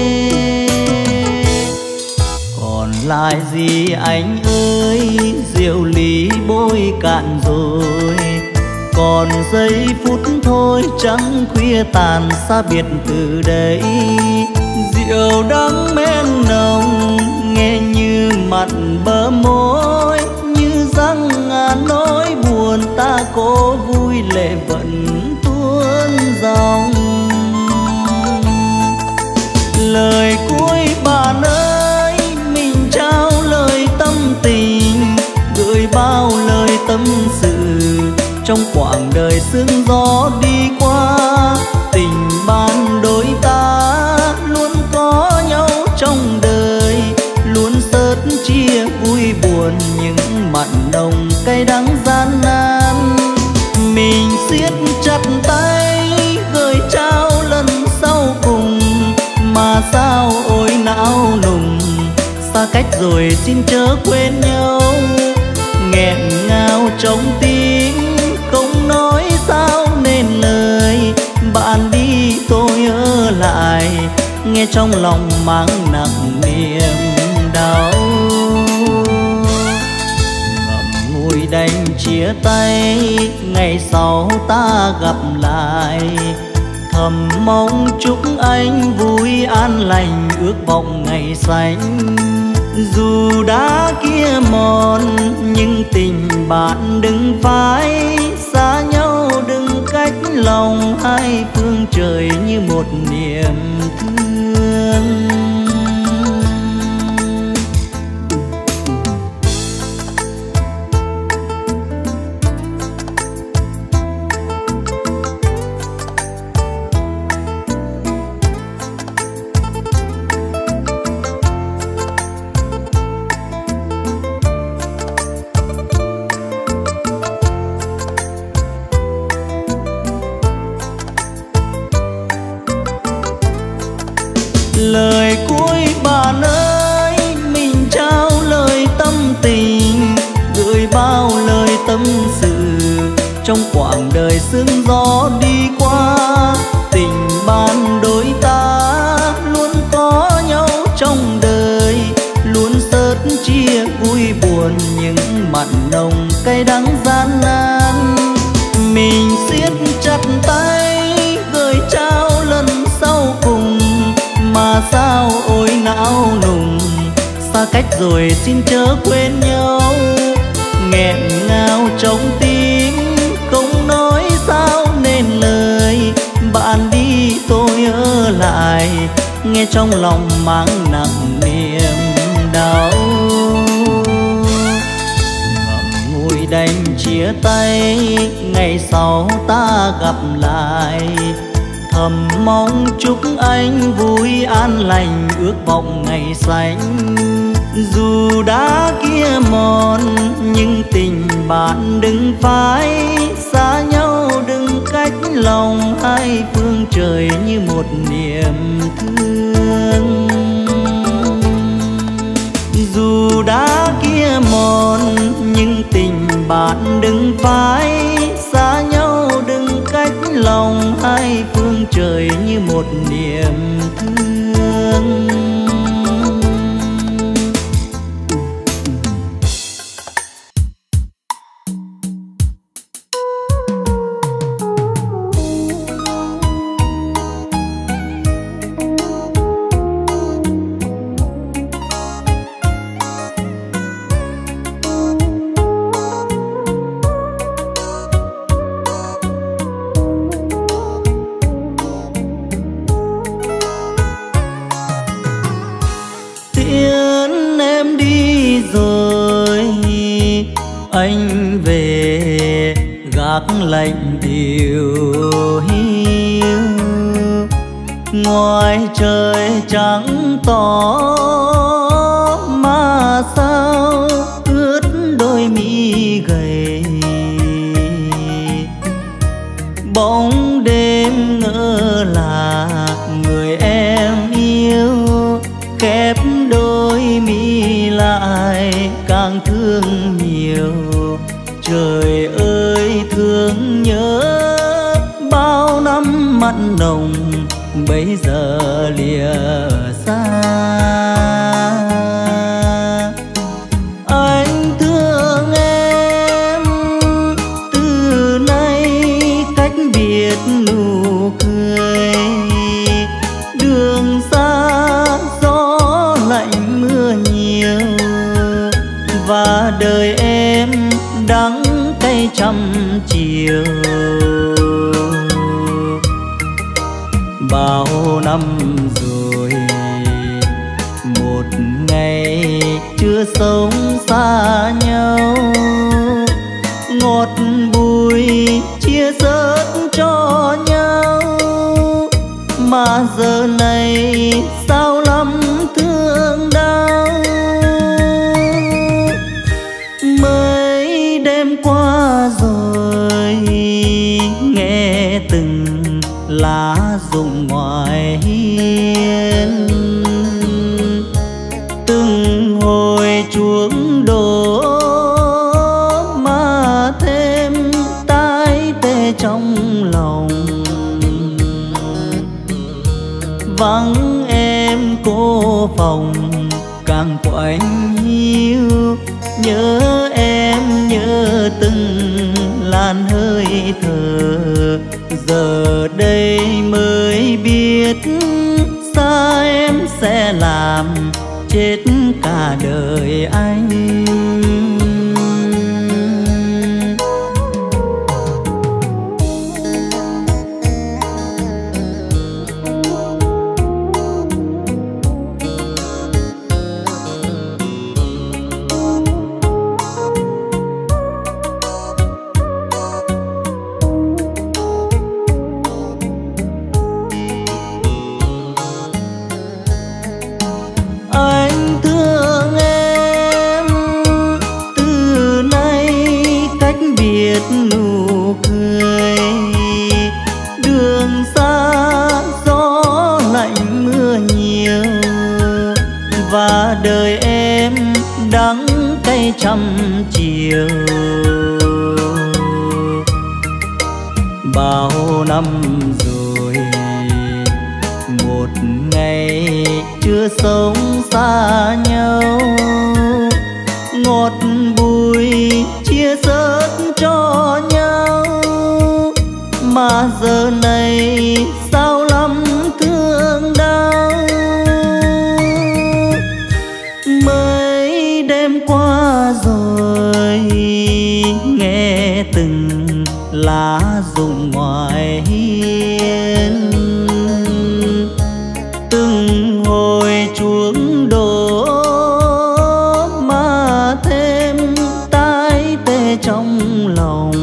Còn lại gì anh ơi, rượu ly bôi cạn rồi, còn giây phút thôi trắng khuya tàn xa biệt từ đây. Rượu đắng men nồng nghe như mặn bờ môi, như răng ngàn nỗi buồn ta cố vui lệ vẫn tuôn dòng. Lời cuối bạn ơi, mình trao lời tâm tình, gửi bao lời tâm sự trong quãng đời sương gió đi qua. Tình ban đôi ta luôn có nhau trong đời, luôn sớt chia vui buồn những mặn nồng cay đắng gian nan. Mình siết chặt tay gửi trao lần sau cùng, mà sao ôi não nùng xa cách rồi xin chớ quên nhau. Nghẹn ngào trong tim không nói sao nên lời, bạn đi tôi ở lại nghe trong lòng mang nặng niềm đau. Ngậm ngùi đành chia tay, ngày sau ta gặp lại thầm mong chúc anh vui an lành, ước vọng ngày xanh. Dù đã kia mòn nhưng tình bạn đừng phai, xa nhau đừng cách lòng, hai phương trời như một niềm thương. Lời cuối bạn ơi, mình trao lời tâm tình, gửi bao lời tâm sự trong quãng đời sương gió đi qua. Tình bạn đôi ta luôn có nhau trong đời, luôn sớt chia vui buồn những mặn nồng cay đắng gian nan. Mình siết chặt tay gửi trao lần sau cùng, mà sao ôi não nùng, xa cách rồi xin chớ quên nhau. Nghẹn ngào trong tim không nói sao nên lời, bạn đi tôi ở lại, nghe trong lòng mang nặng niềm đau. Ngậm ngùi đành chia tay, ngày sau ta gặp lại. Thầm mong chúc anh vui an lành, ước vọng ngày xanh. Dù đã kia mòn nhưng tình bạn đừng phai, xa nhau đừng cách lòng, hai phương trời như một niềm thương. Dù đã kia mòn nhưng tình bạn đừng phai, xa nhau đừng cách lòng, hai phương trời như một niềm thương. Anh về gác lạnh điều hiu, ngoài trời trắng tỏ mà sao ướt đôi mi gầy. Bóng đêm ngỡ là người em yêu, khép đôi mi lại càng thương nhiều. Trời ơi thương nhớ bao năm mặn nồng, bây giờ lìa xa. Anh thương em từ nay cách biệt nụ cười, đường xa gió lạnh mưa nhiều, và đời em đắng cay trăm chiều. Bao năm rồi một ngày chưa sống xa nhau, ngọt bùi chia sớt cho nhau, mà giờ này sao lắm thương đau. Mấy đêm qua rồi nghe từng lá rụng ngoài hiên, từng hồi chuông đổ mà thêm tai tê trong lòng. Vắng em cô phòng càng quạnh hiu, nhớ em nhớ từng làn hơi thở. Giờ đây mới biết sao em sẽ làm chết cả đời anh. Đời em đắng cay trăm chiều, bao năm rồi một ngày chưa sống xa nhau, ngọt bùi chia sớt cho nhau, mà giờ này sao lắm thương đau. Mấy đêm qua rồi nghe từng lá rụng ngoài hiên, từng hồi chuông đổ mà thêm tái tê trong lòng.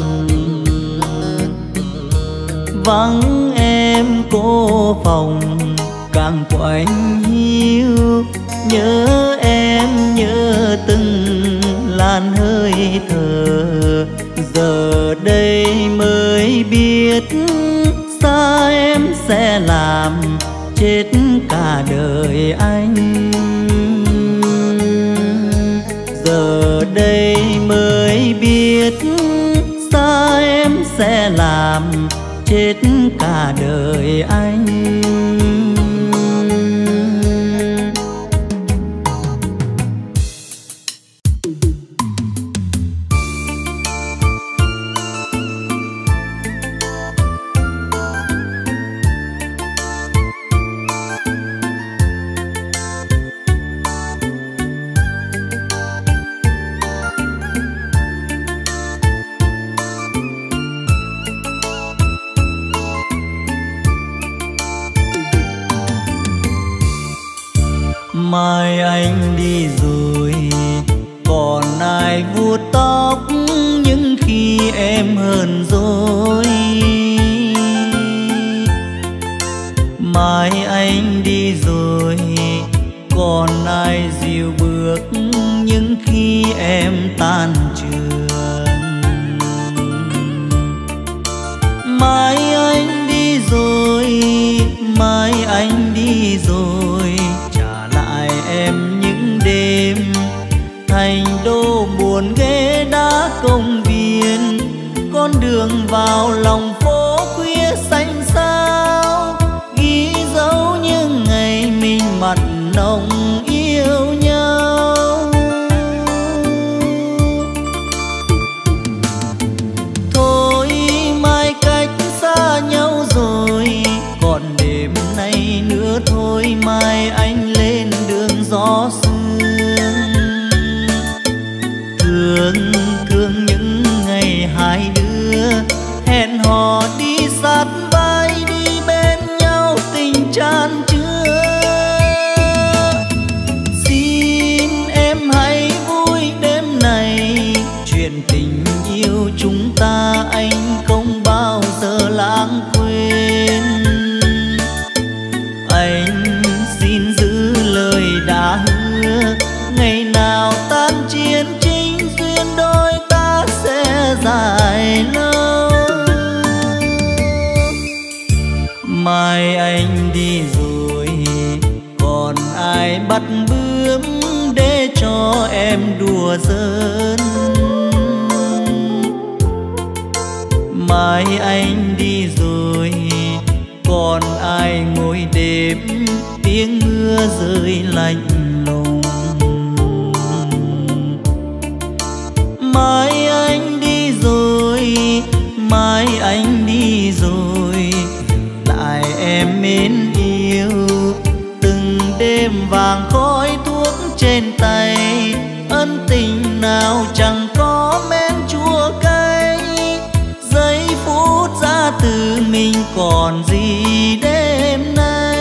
Vắng em cô phòng càng quạnh hiu, nhớ em nhớ từng làn hơi thở. Giờ đây mới biết sao em sẽ làm chết cả đời anh. Giờ đây mới biết sao em sẽ làm chết cả đời anh. Mai anh đi rồi, còn ai vuốt tóc những khi em hờn dỗi. Mai anh đi rồi, còn ai dìu bước những khi em tan trường. Mai anh đi rồi, mai anh đi rồi, em những đêm thành đô buồn ghé đá công viên, con đường vào lòng phố khuya xanh xao, ghi dấu những ngày mình mặn nồng yêu nhau. Thôi mai cách xa nhau rồi, còn đêm nay nữa thôi mai anh lên đường gió sương. Thương thương những ngày hai đứa hẹn hò đi sát vai, đi bên nhau tình chan chứa. Xin em hãy vui đêm này, chuyện tình yêu chúng ta anh không bao giờ lãng quên. Anh xin giữ lời đã hứa, ngày nào tan chiến chính duyên đôi ta sẽ dài lâu. Mai anh đi rồi, còn ai bắt bướm để cho em đùa giỡn. Mai anh đi rồi, còn ai ngồi đêm tiếng mưa rơi lạnh lùng. Mai anh đi rồi, mai anh đi rồi lại em mến yêu. Từng đêm vàng khói thuốc trên tay, ân tình nào chẳng có men chua cay. Giây phút ra từ mình còn gì đêm nay.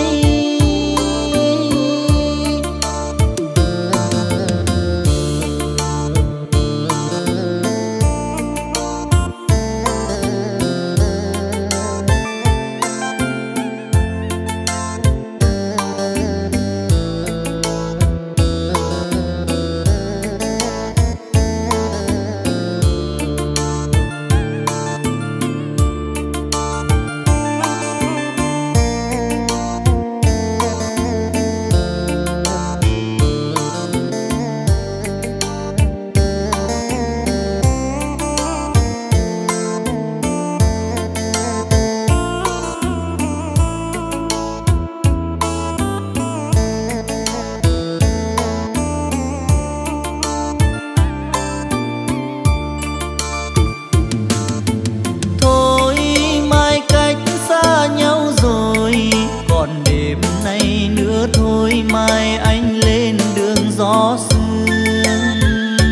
Mai anh lên đường gió sương,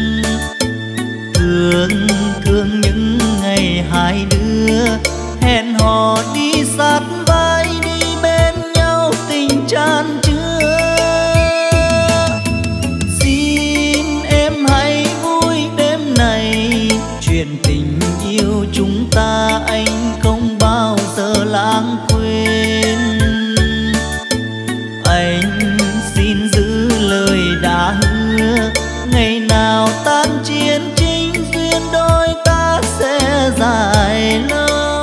thương thương những ngày hai đứa hẹn hò đi sát vai, đi bên nhau tình chan chứa. Xin em hãy vui đêm này, chuyện tình yêu chúng ta anh không bao giờ lãng quên. Anh xin giữ lời đã hứa, ngày nào tan chiến chính duyên đôi ta sẽ dài lâu.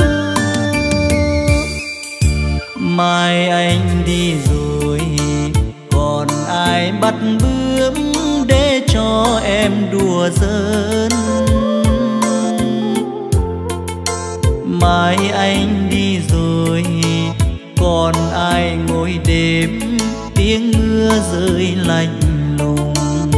Mai anh đi rồi còn ai bắt bướm để cho em đùa giỡn. Mai anh đi rồi còn ai ngồi đêm tiếng mưa rơi lạnh lùng.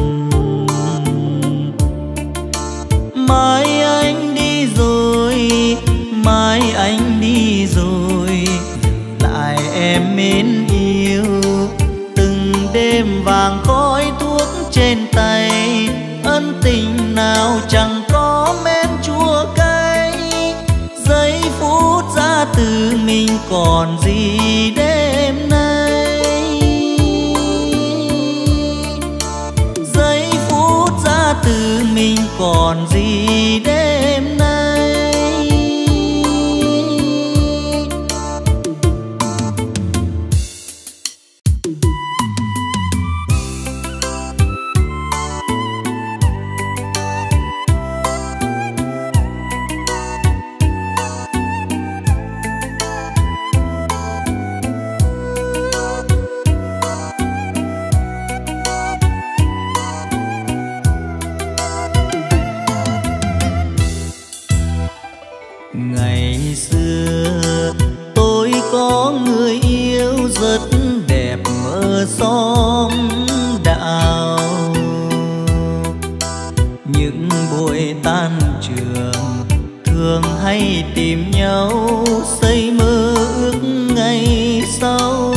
Mai anh đi rồi, mai anh đi rồi lại em mến yêu. Từng đêm vàng khói thuốc trên tay, ân tình nào chẳng có men chua cay. Giây phút ra từ mình còn gì đêm nay. Giây phút ra từ mình còn gì đêm nay. Ngày xưa tôi có người yêu rất đẹp ở xóm đạo. Những buổi tan trường thường hay tìm nhau xây mơ ước ngày sau.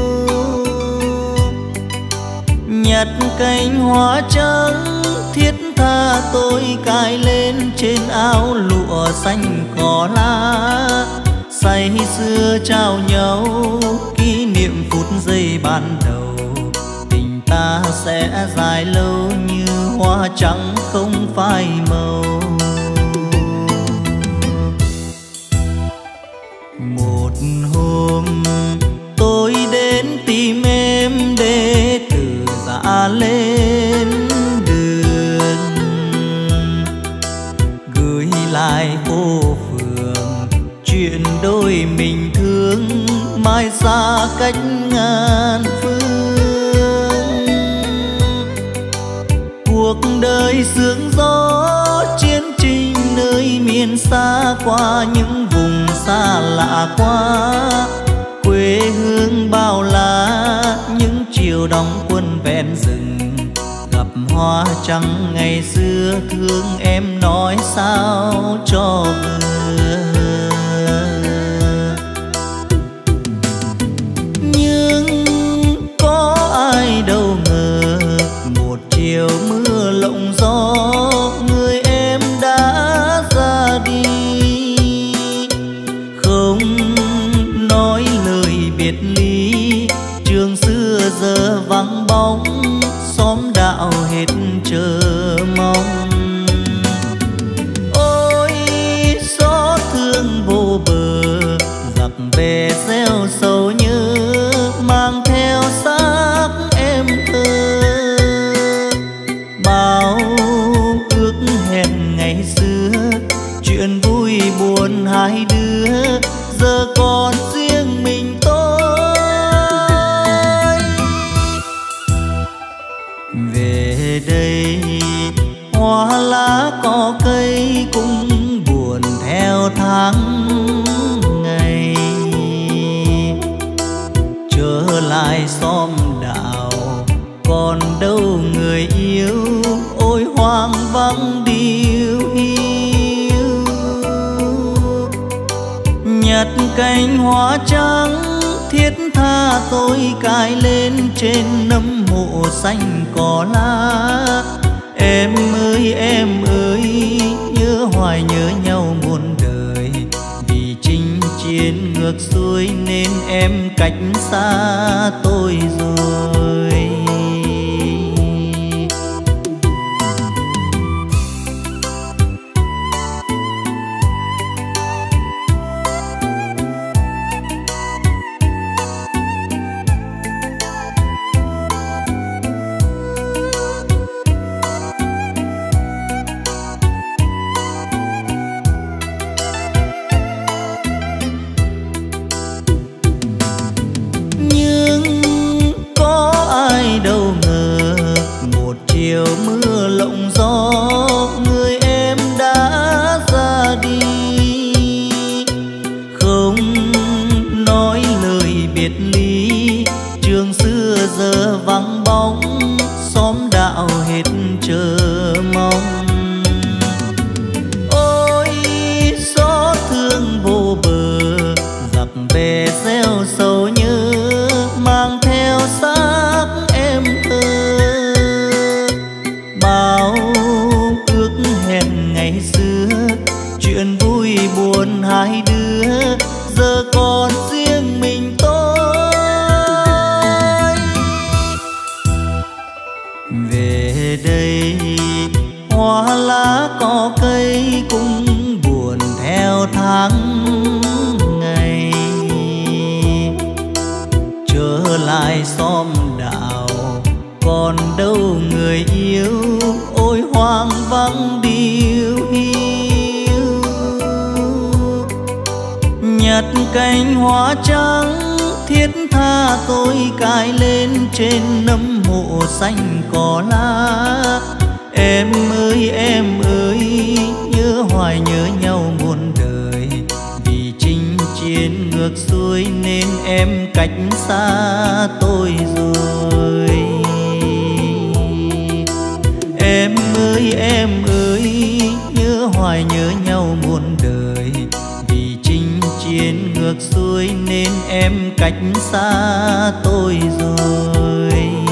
Nhặt cánh hoa trắng thiết tha tôi cài lên trên áo lụa xanh cỏ lá. Say xưa trao nhau kỷ niệm phút giây ban đầu. Tình ta sẽ dài lâu như hoa trắng không phai màu. Một hôm tôi đến tìm em để từ giã lên đường, gửi lại phố phường chuyện đôi mình thương mai xa cách ngàn phương. Cuộc đời sương gió chiến trình nơi miền xa, qua những vùng xa lạ quá quê hương bao la. Những chiều đóng quân ven rừng gặp hoa trắng ngày xưa, thương em nói sao cho vừa. Nhưng có ai đâu ngờ một chiều mưa lộng gió người em đã ra đi, không nói lời biệt ly. Trường xưa giờ vắng bóng, xóm đạo hết chờ mong. Ôi xót thương vô bờ, giặc bè gieo sầu nhớ mang theo xác em thơ. Bao ước hẹn ngày xưa, chuyện vui buồn hai đứa giờ còn riêng mình tôi. Về đây hoa lá cỏ cây cũng buồn theo tháng ngày, trở lại xóm đạo còn đâu người yêu. Ôi hoang vắng điêu hiu, nhặt cành hoa trắng thiết tha tôi cài lên trên nấm mộ xanh cỏ lá. Em ơi em ơi nhớ hoài nhớ nhau muôn đời, vì chinh chiến ngược xuôi nên em cách xa tôi rồi. Chiều mưa lộng gió người em đã ra đi, không nói lời biệt ly. Trường xưa giờ vắng bóng, xóm đạo hết chờ mong. Ôi xót thương vô bờ, giặc bè gieo sầu nhớ mang theo xác em thơ. Bao ước hẹn ngày xưa, chuyện vui buồn hai đứa giờ còn riêng mình tôi. Về đây hoa lá cỏ cây cũng buồn theo tháng ngày, trở lại xóm đạo còn đâu người yêu. Ôi hoang vắng điêu hiu, nhặt cành hoa trắng thiết tha tôi cài lên trên nấm mộ xanh cỏ lá. Em ơi em ơi nhớ hoài nhớ nhau muôn đời, vì chinh chiến ngược xuôi nên em cách xa tôi rồi. Em ơi em ơi nhớ hoài nhớ nhau muôn đời, vì chinh chiến ngược xuôi nên em cách xa tôi rồi.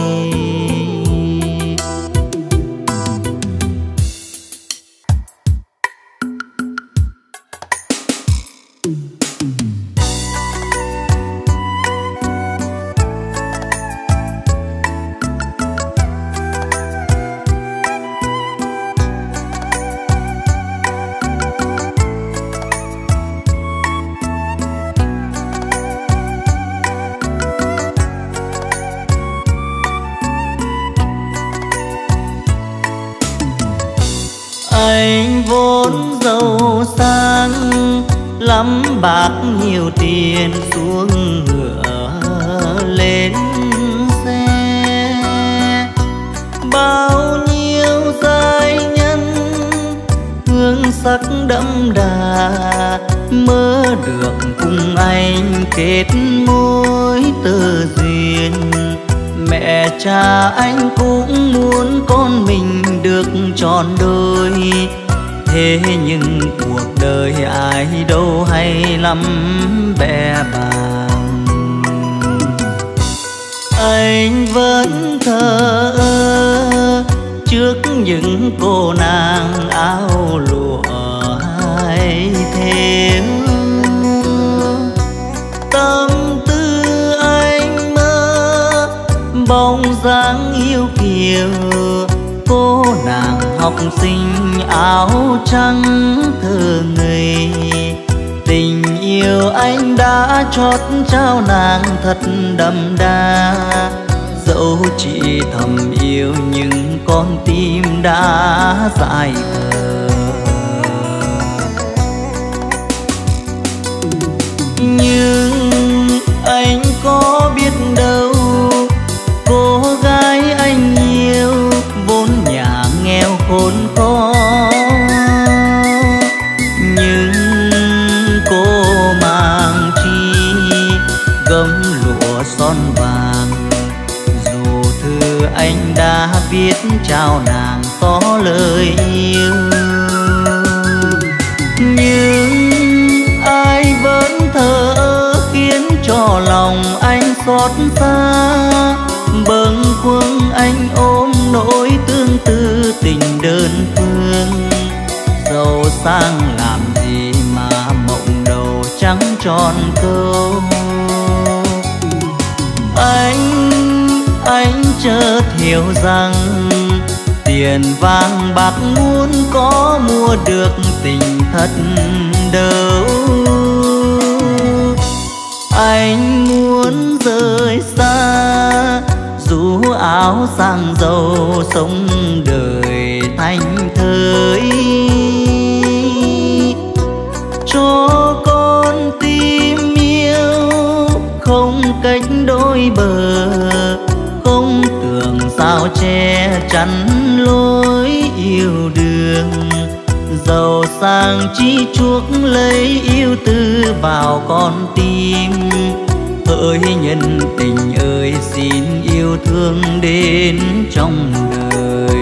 Anh vốn giàu sang lắm bạc nhiều tiền, xuống ngựa lên xe. Bao nhiêu giai nhân hương sắc đậm đà, mơ được cùng anh kết mối tơ duyên. Mẹ cha anh cũng muốn con mình được tròn đôi, Thế nhưng cuộc đời ai đâu hay lắm bẽ bàng. Anh vẫn thờ ơ trước những cô nàng áo lụa hai thêu. Tâm tư anh mơ bóng dáng yêu kiều, cô nàng học sinh áo trắng thơ ngây. Tình yêu anh đã chót trao nàng thật đậm đà, dẫu chỉ thầm yêu nhưng con tim đã dại khờ. Nhưng anh có biết đâu, cô gái anh yêu vốn nhà nghèo khốn khó, nhưng cô mang chi gấm lụa son vàng. Dù thư anh đã viết trao nàng có lời yêu, nhưng ai vẫn thờ ơ khiến cho lòng anh xót xa. Bâng khuâng anh ôm nỗi tương tư tình đơn phương, giàu sang làm gì mà mộng đầu trắng tròn câu. Anh, anh chợt hiểu rằng tiền vàng bạc muốn có mua được tình thật đâu. Anh muốn rời xa dù áo sang dầu sống đời thanh thơi, cho con tim yêu không cách đôi bờ, không tưởng sao che chắn lối yêu đương. Giàu sang chỉ chuốc lấy yêu tư vào con tim, hỡi nhân tình ơi xin yêu thương đến trong đời.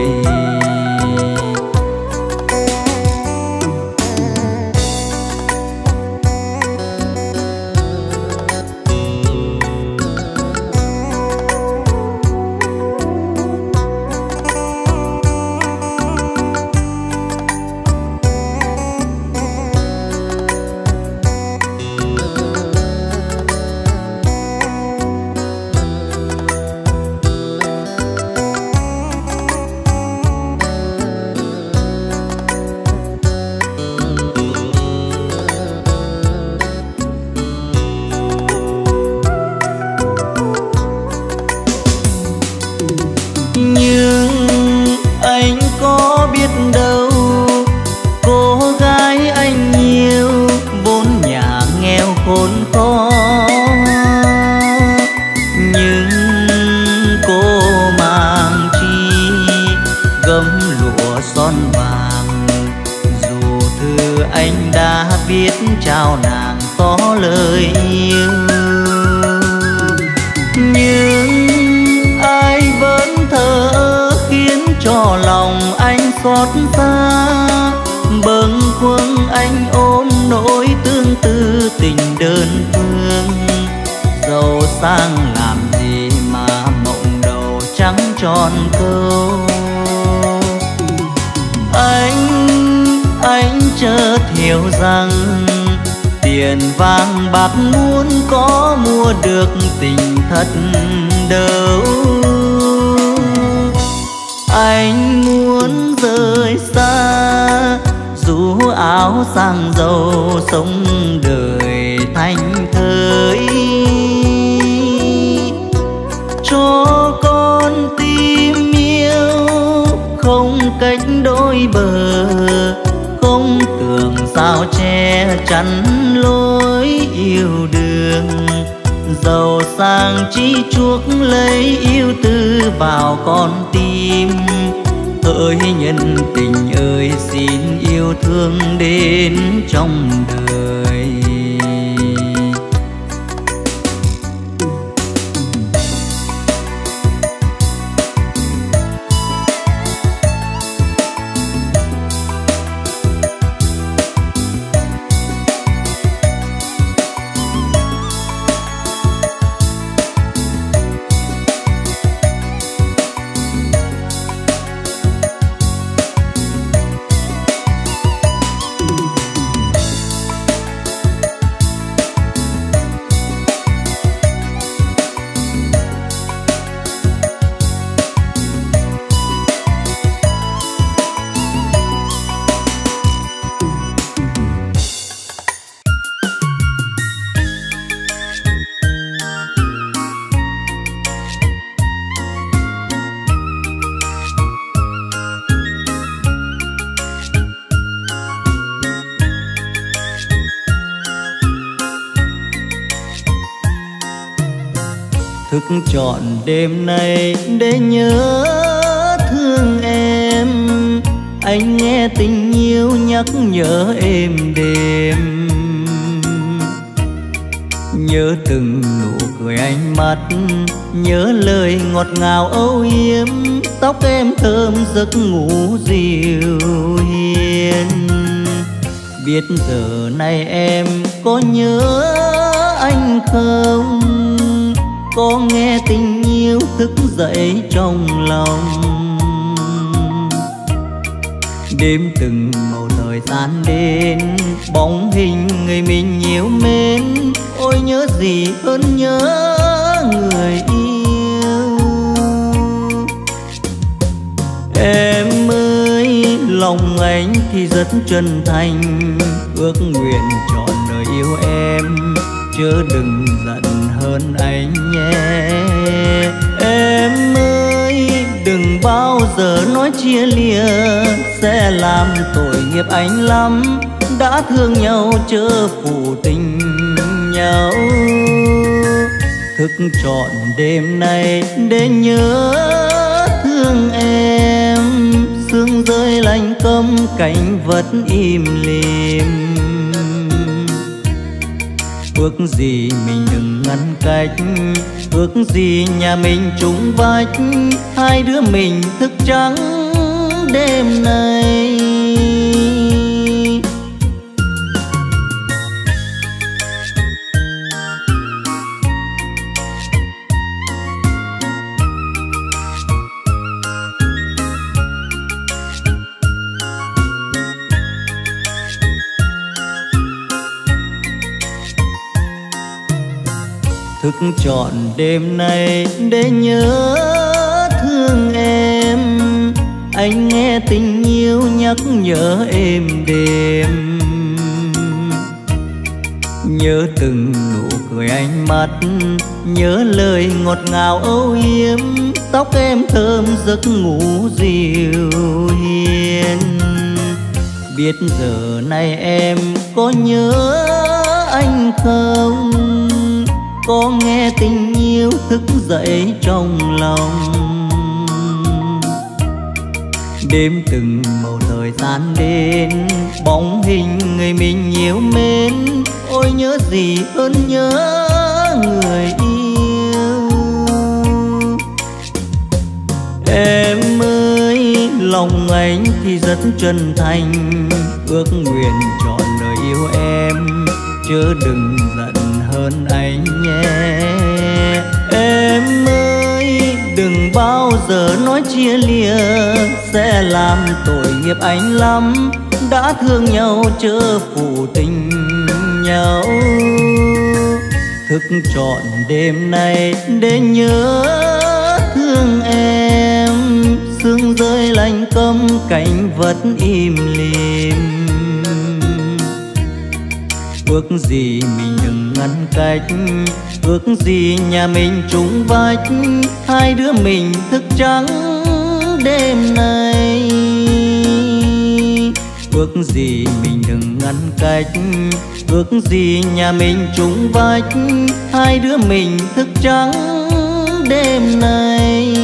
Trao nàng có lời yêu, nhưng ai vẫn thờ ơ khiến cho lòng anh xót xa. Bâng khuâng anh ôm nỗi tương tư tình đơn phương, giàu sang làm gì mà mộng đầu trắng tròn câu. Anh, anh chợt hiểu rằng tiền vàng bạc muốn có mua được tình thật đâu. Anh muốn rời xa dù áo sang dầu sống đời thanh thơi, cho con tim yêu không cách đôi bờ, không tưởng sao che chắn lối yêu đương. Giàu sang chỉ chuốc lấy yêu tư vào con tim, hỡi nhân tình ơi xin yêu thương đến trong đời. Thức trọn đêm nay để nhớ thương em, anh nghe tình yêu nhắc nhớ êm đềm. Nhớ từng nụ cười ánh mắt, nhớ lời ngọt ngào âu yếm, tóc em thơm giấc ngủ dịu hiền. Biết giờ này em có nhớ anh không, có nghe tình yêu thức dậy trong lòng. Đêm từng màu thời gian đến, bóng hình người mình nhiều mến, ôi nhớ gì hơn nhớ người yêu. Em ơi, lòng anh thì rất chân thành, ước nguyện trọn đời yêu em, chớ đừng giận hơn anh nhé. Em ơi, đừng bao giờ nói chia lìa, sẽ làm tội nghiệp anh lắm. Đã thương nhau chớ phụ tình nhau. Thức trọn đêm nay để nhớ thương em, sương rơi lạnh câm cảnh vật im lìm. Ước gì mình đừng ngăn cách, ước gì nhà mình chung vách, hai đứa mình thức trắng đêm nay. Thức trọn đêm nay để nhớ thương em, anh nghe tình yêu nhắc nhớ êm đềm. Nhớ từng nụ cười ánh mắt, nhớ lời ngọt ngào âu yếm, tóc em thơm giấc ngủ dịu hiền. Biết giờ này em có nhớ anh không, có nghe tình yêu thức dậy trong lòng. Đêm từng màu thời gian đến, bóng hình người mình nhiều mến, ôi nhớ gì hơn nhớ người yêu. Em ơi, lòng anh thì rất chân thành, ước nguyện trọn đời yêu em, chớ đừng giận hơn anh nhé. Em ơi, đừng bao giờ nói chia lìa, sẽ làm tội nghiệp anh lắm. Đã thương nhau chớ phụ tình nhau. Thức trọn đêm nay để nhớ thương em, sương rơi lạnh câm cảnh vật im lìm. Ước gì mình đừng ngăn cách, ước gì nhà mình chung vách, hai đứa mình thức trắng đêm nay. Ước gì mình đừng ngăn cách, ước gì nhà mình chung vách, hai đứa mình thức trắng đêm nay.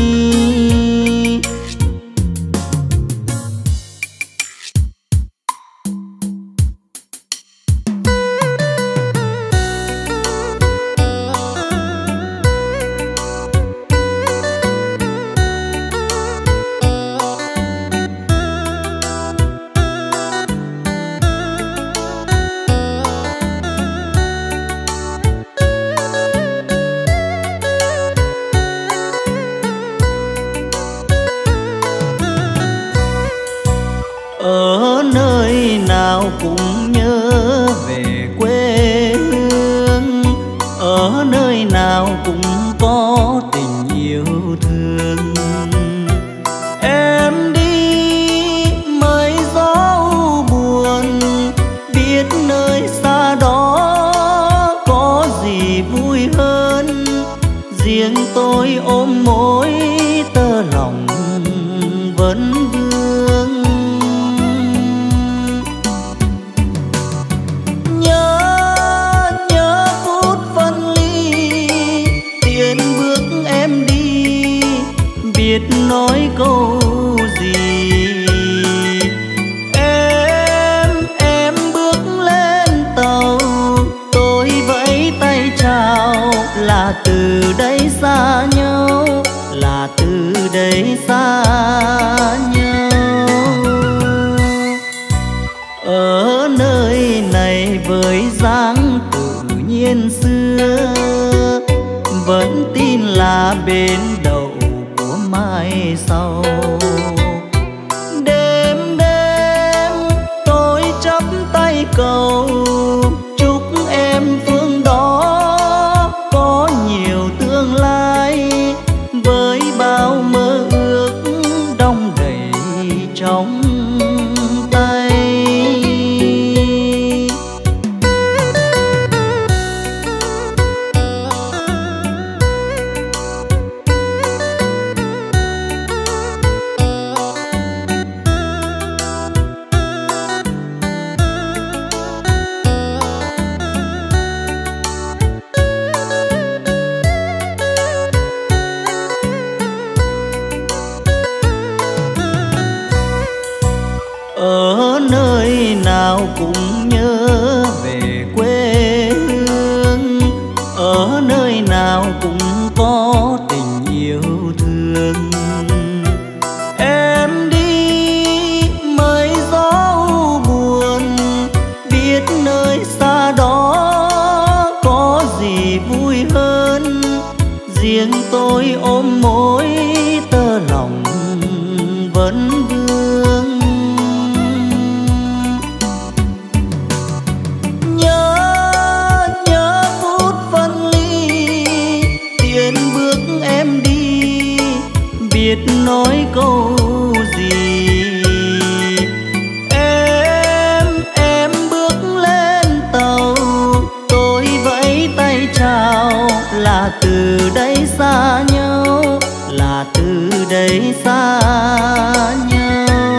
Ở nơi nào cũng nhớ về quê hương, ở nơi nào cũng có tình yêu thương. Em đi mây gió buồn, biết nơi xa đó có gì vui hơn. Riêng tôi ôm mối tơ lòng vẫn vương. Nhớ nhớ phút phân ly, tiền này với dáng tự nhiên xưa, vẫn tin là bến đậu của mai sau. Đêm đêm tôi chắp tay cầu, chúc em phương đó có nhiều tương lai, với bao mơ ước đong đầy trong tay. Ở nơi nào cũng nhớ về quê hương, ở nơi nào cũng có tình yêu thương. Em đi mây gió buồn, biết nơi xa đó có gì vui hơn. Riêng tôi ôm mối tơ lòng vẫn vương. Biết nói câu gì em em bước lên tàu, tôi vẫy tay chào, là từ đây xa nhau, là từ đây xa nhau.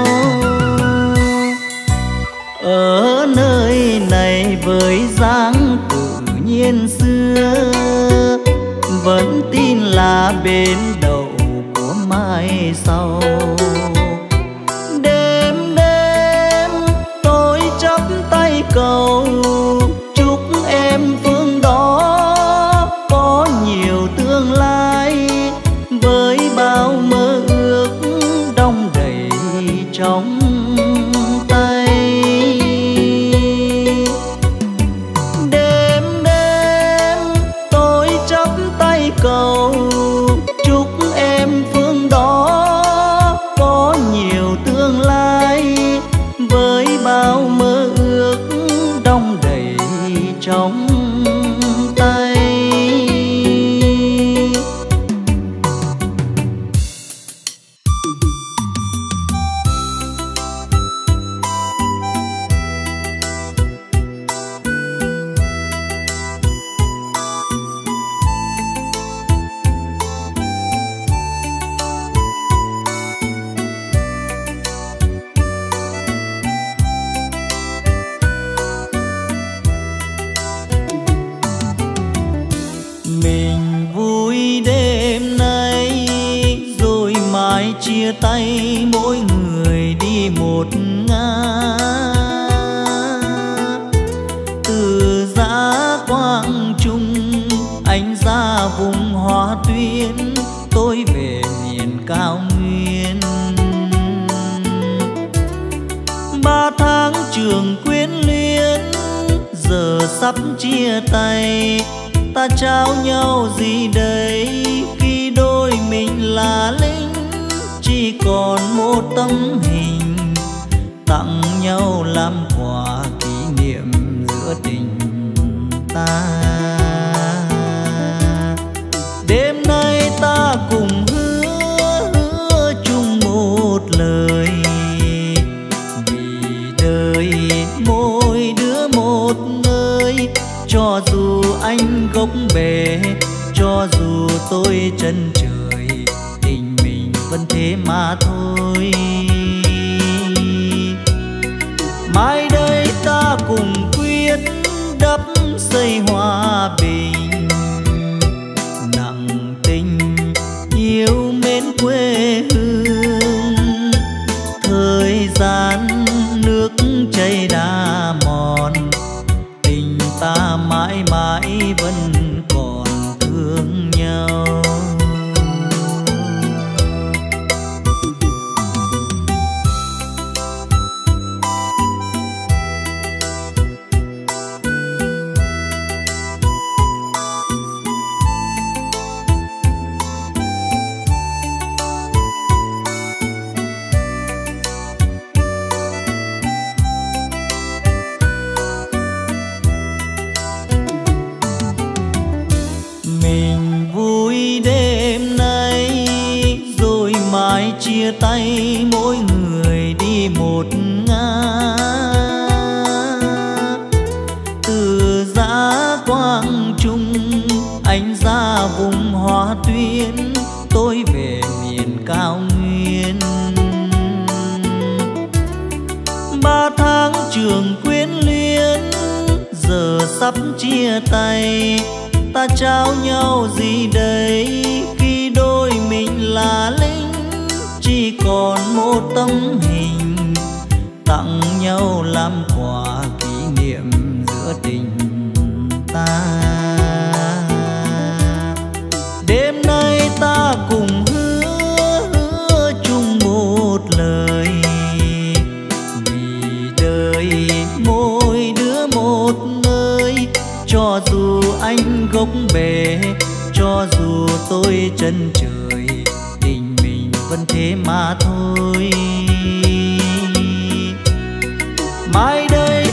Ở nơi này với dáng tự nhiên xưa, vẫn tin là bến đậu mai sau. Đêm đêm tôi chắp tay cầu, chúc em phương đó có nhiều tương lai, với bao mơ ước đong đầy trong tay. Đêm đêm tôi chắp tay cầu, chúc em phương đó có nhiều tương lai, với bao mơ ước đong đầy trong tay. Chia tay mỗi người đi một ngả, từ Dã Quang Trung anh ra vùng Hoa Tuyên, tôi về miền cao nguyên. Ba tháng trường quyến luyến giờ sắp chia tay, ta trao nhau gì đây khi đôi mình là lính, chỉ còn một tấm hình tặng nhau làm quà kỷ niệm giữa tình ta. Đêm nay ta cùng hứa hứa chung một lời, vì đời mỗi đứa một nơi, cho dù anh gốc bể, cho dù tôi chân trời, vẫn thế mà thôi. Mai đây ta cùng quyết đắp xây hòa bình, nặng tình yêu mến quê hương. Thời gian nước chảy đã mòn, tình ta mãi mãi vẫn còn thương nhau. chia tay mỗi người đi một ngả. Từ Dã Quang Trung anh ra vùng Hoa Tuyên, tôi về miền cao nguyên. Ba tháng trường quyến luyến giờ sắp chia tay, ta trao nhau gì đây khi đôi mình là lính, chỉ còn một tấm hình tặng nhau làm quà kỷ niệm giữa tình ta. Đêm nay ta cùng hứa hứa chung một lời, vì đời mỗi đứa một nơi, cho dù anh gốc bể, cho dù tôi chân trời, tình mình vẫn thế mà thôi. Mai đây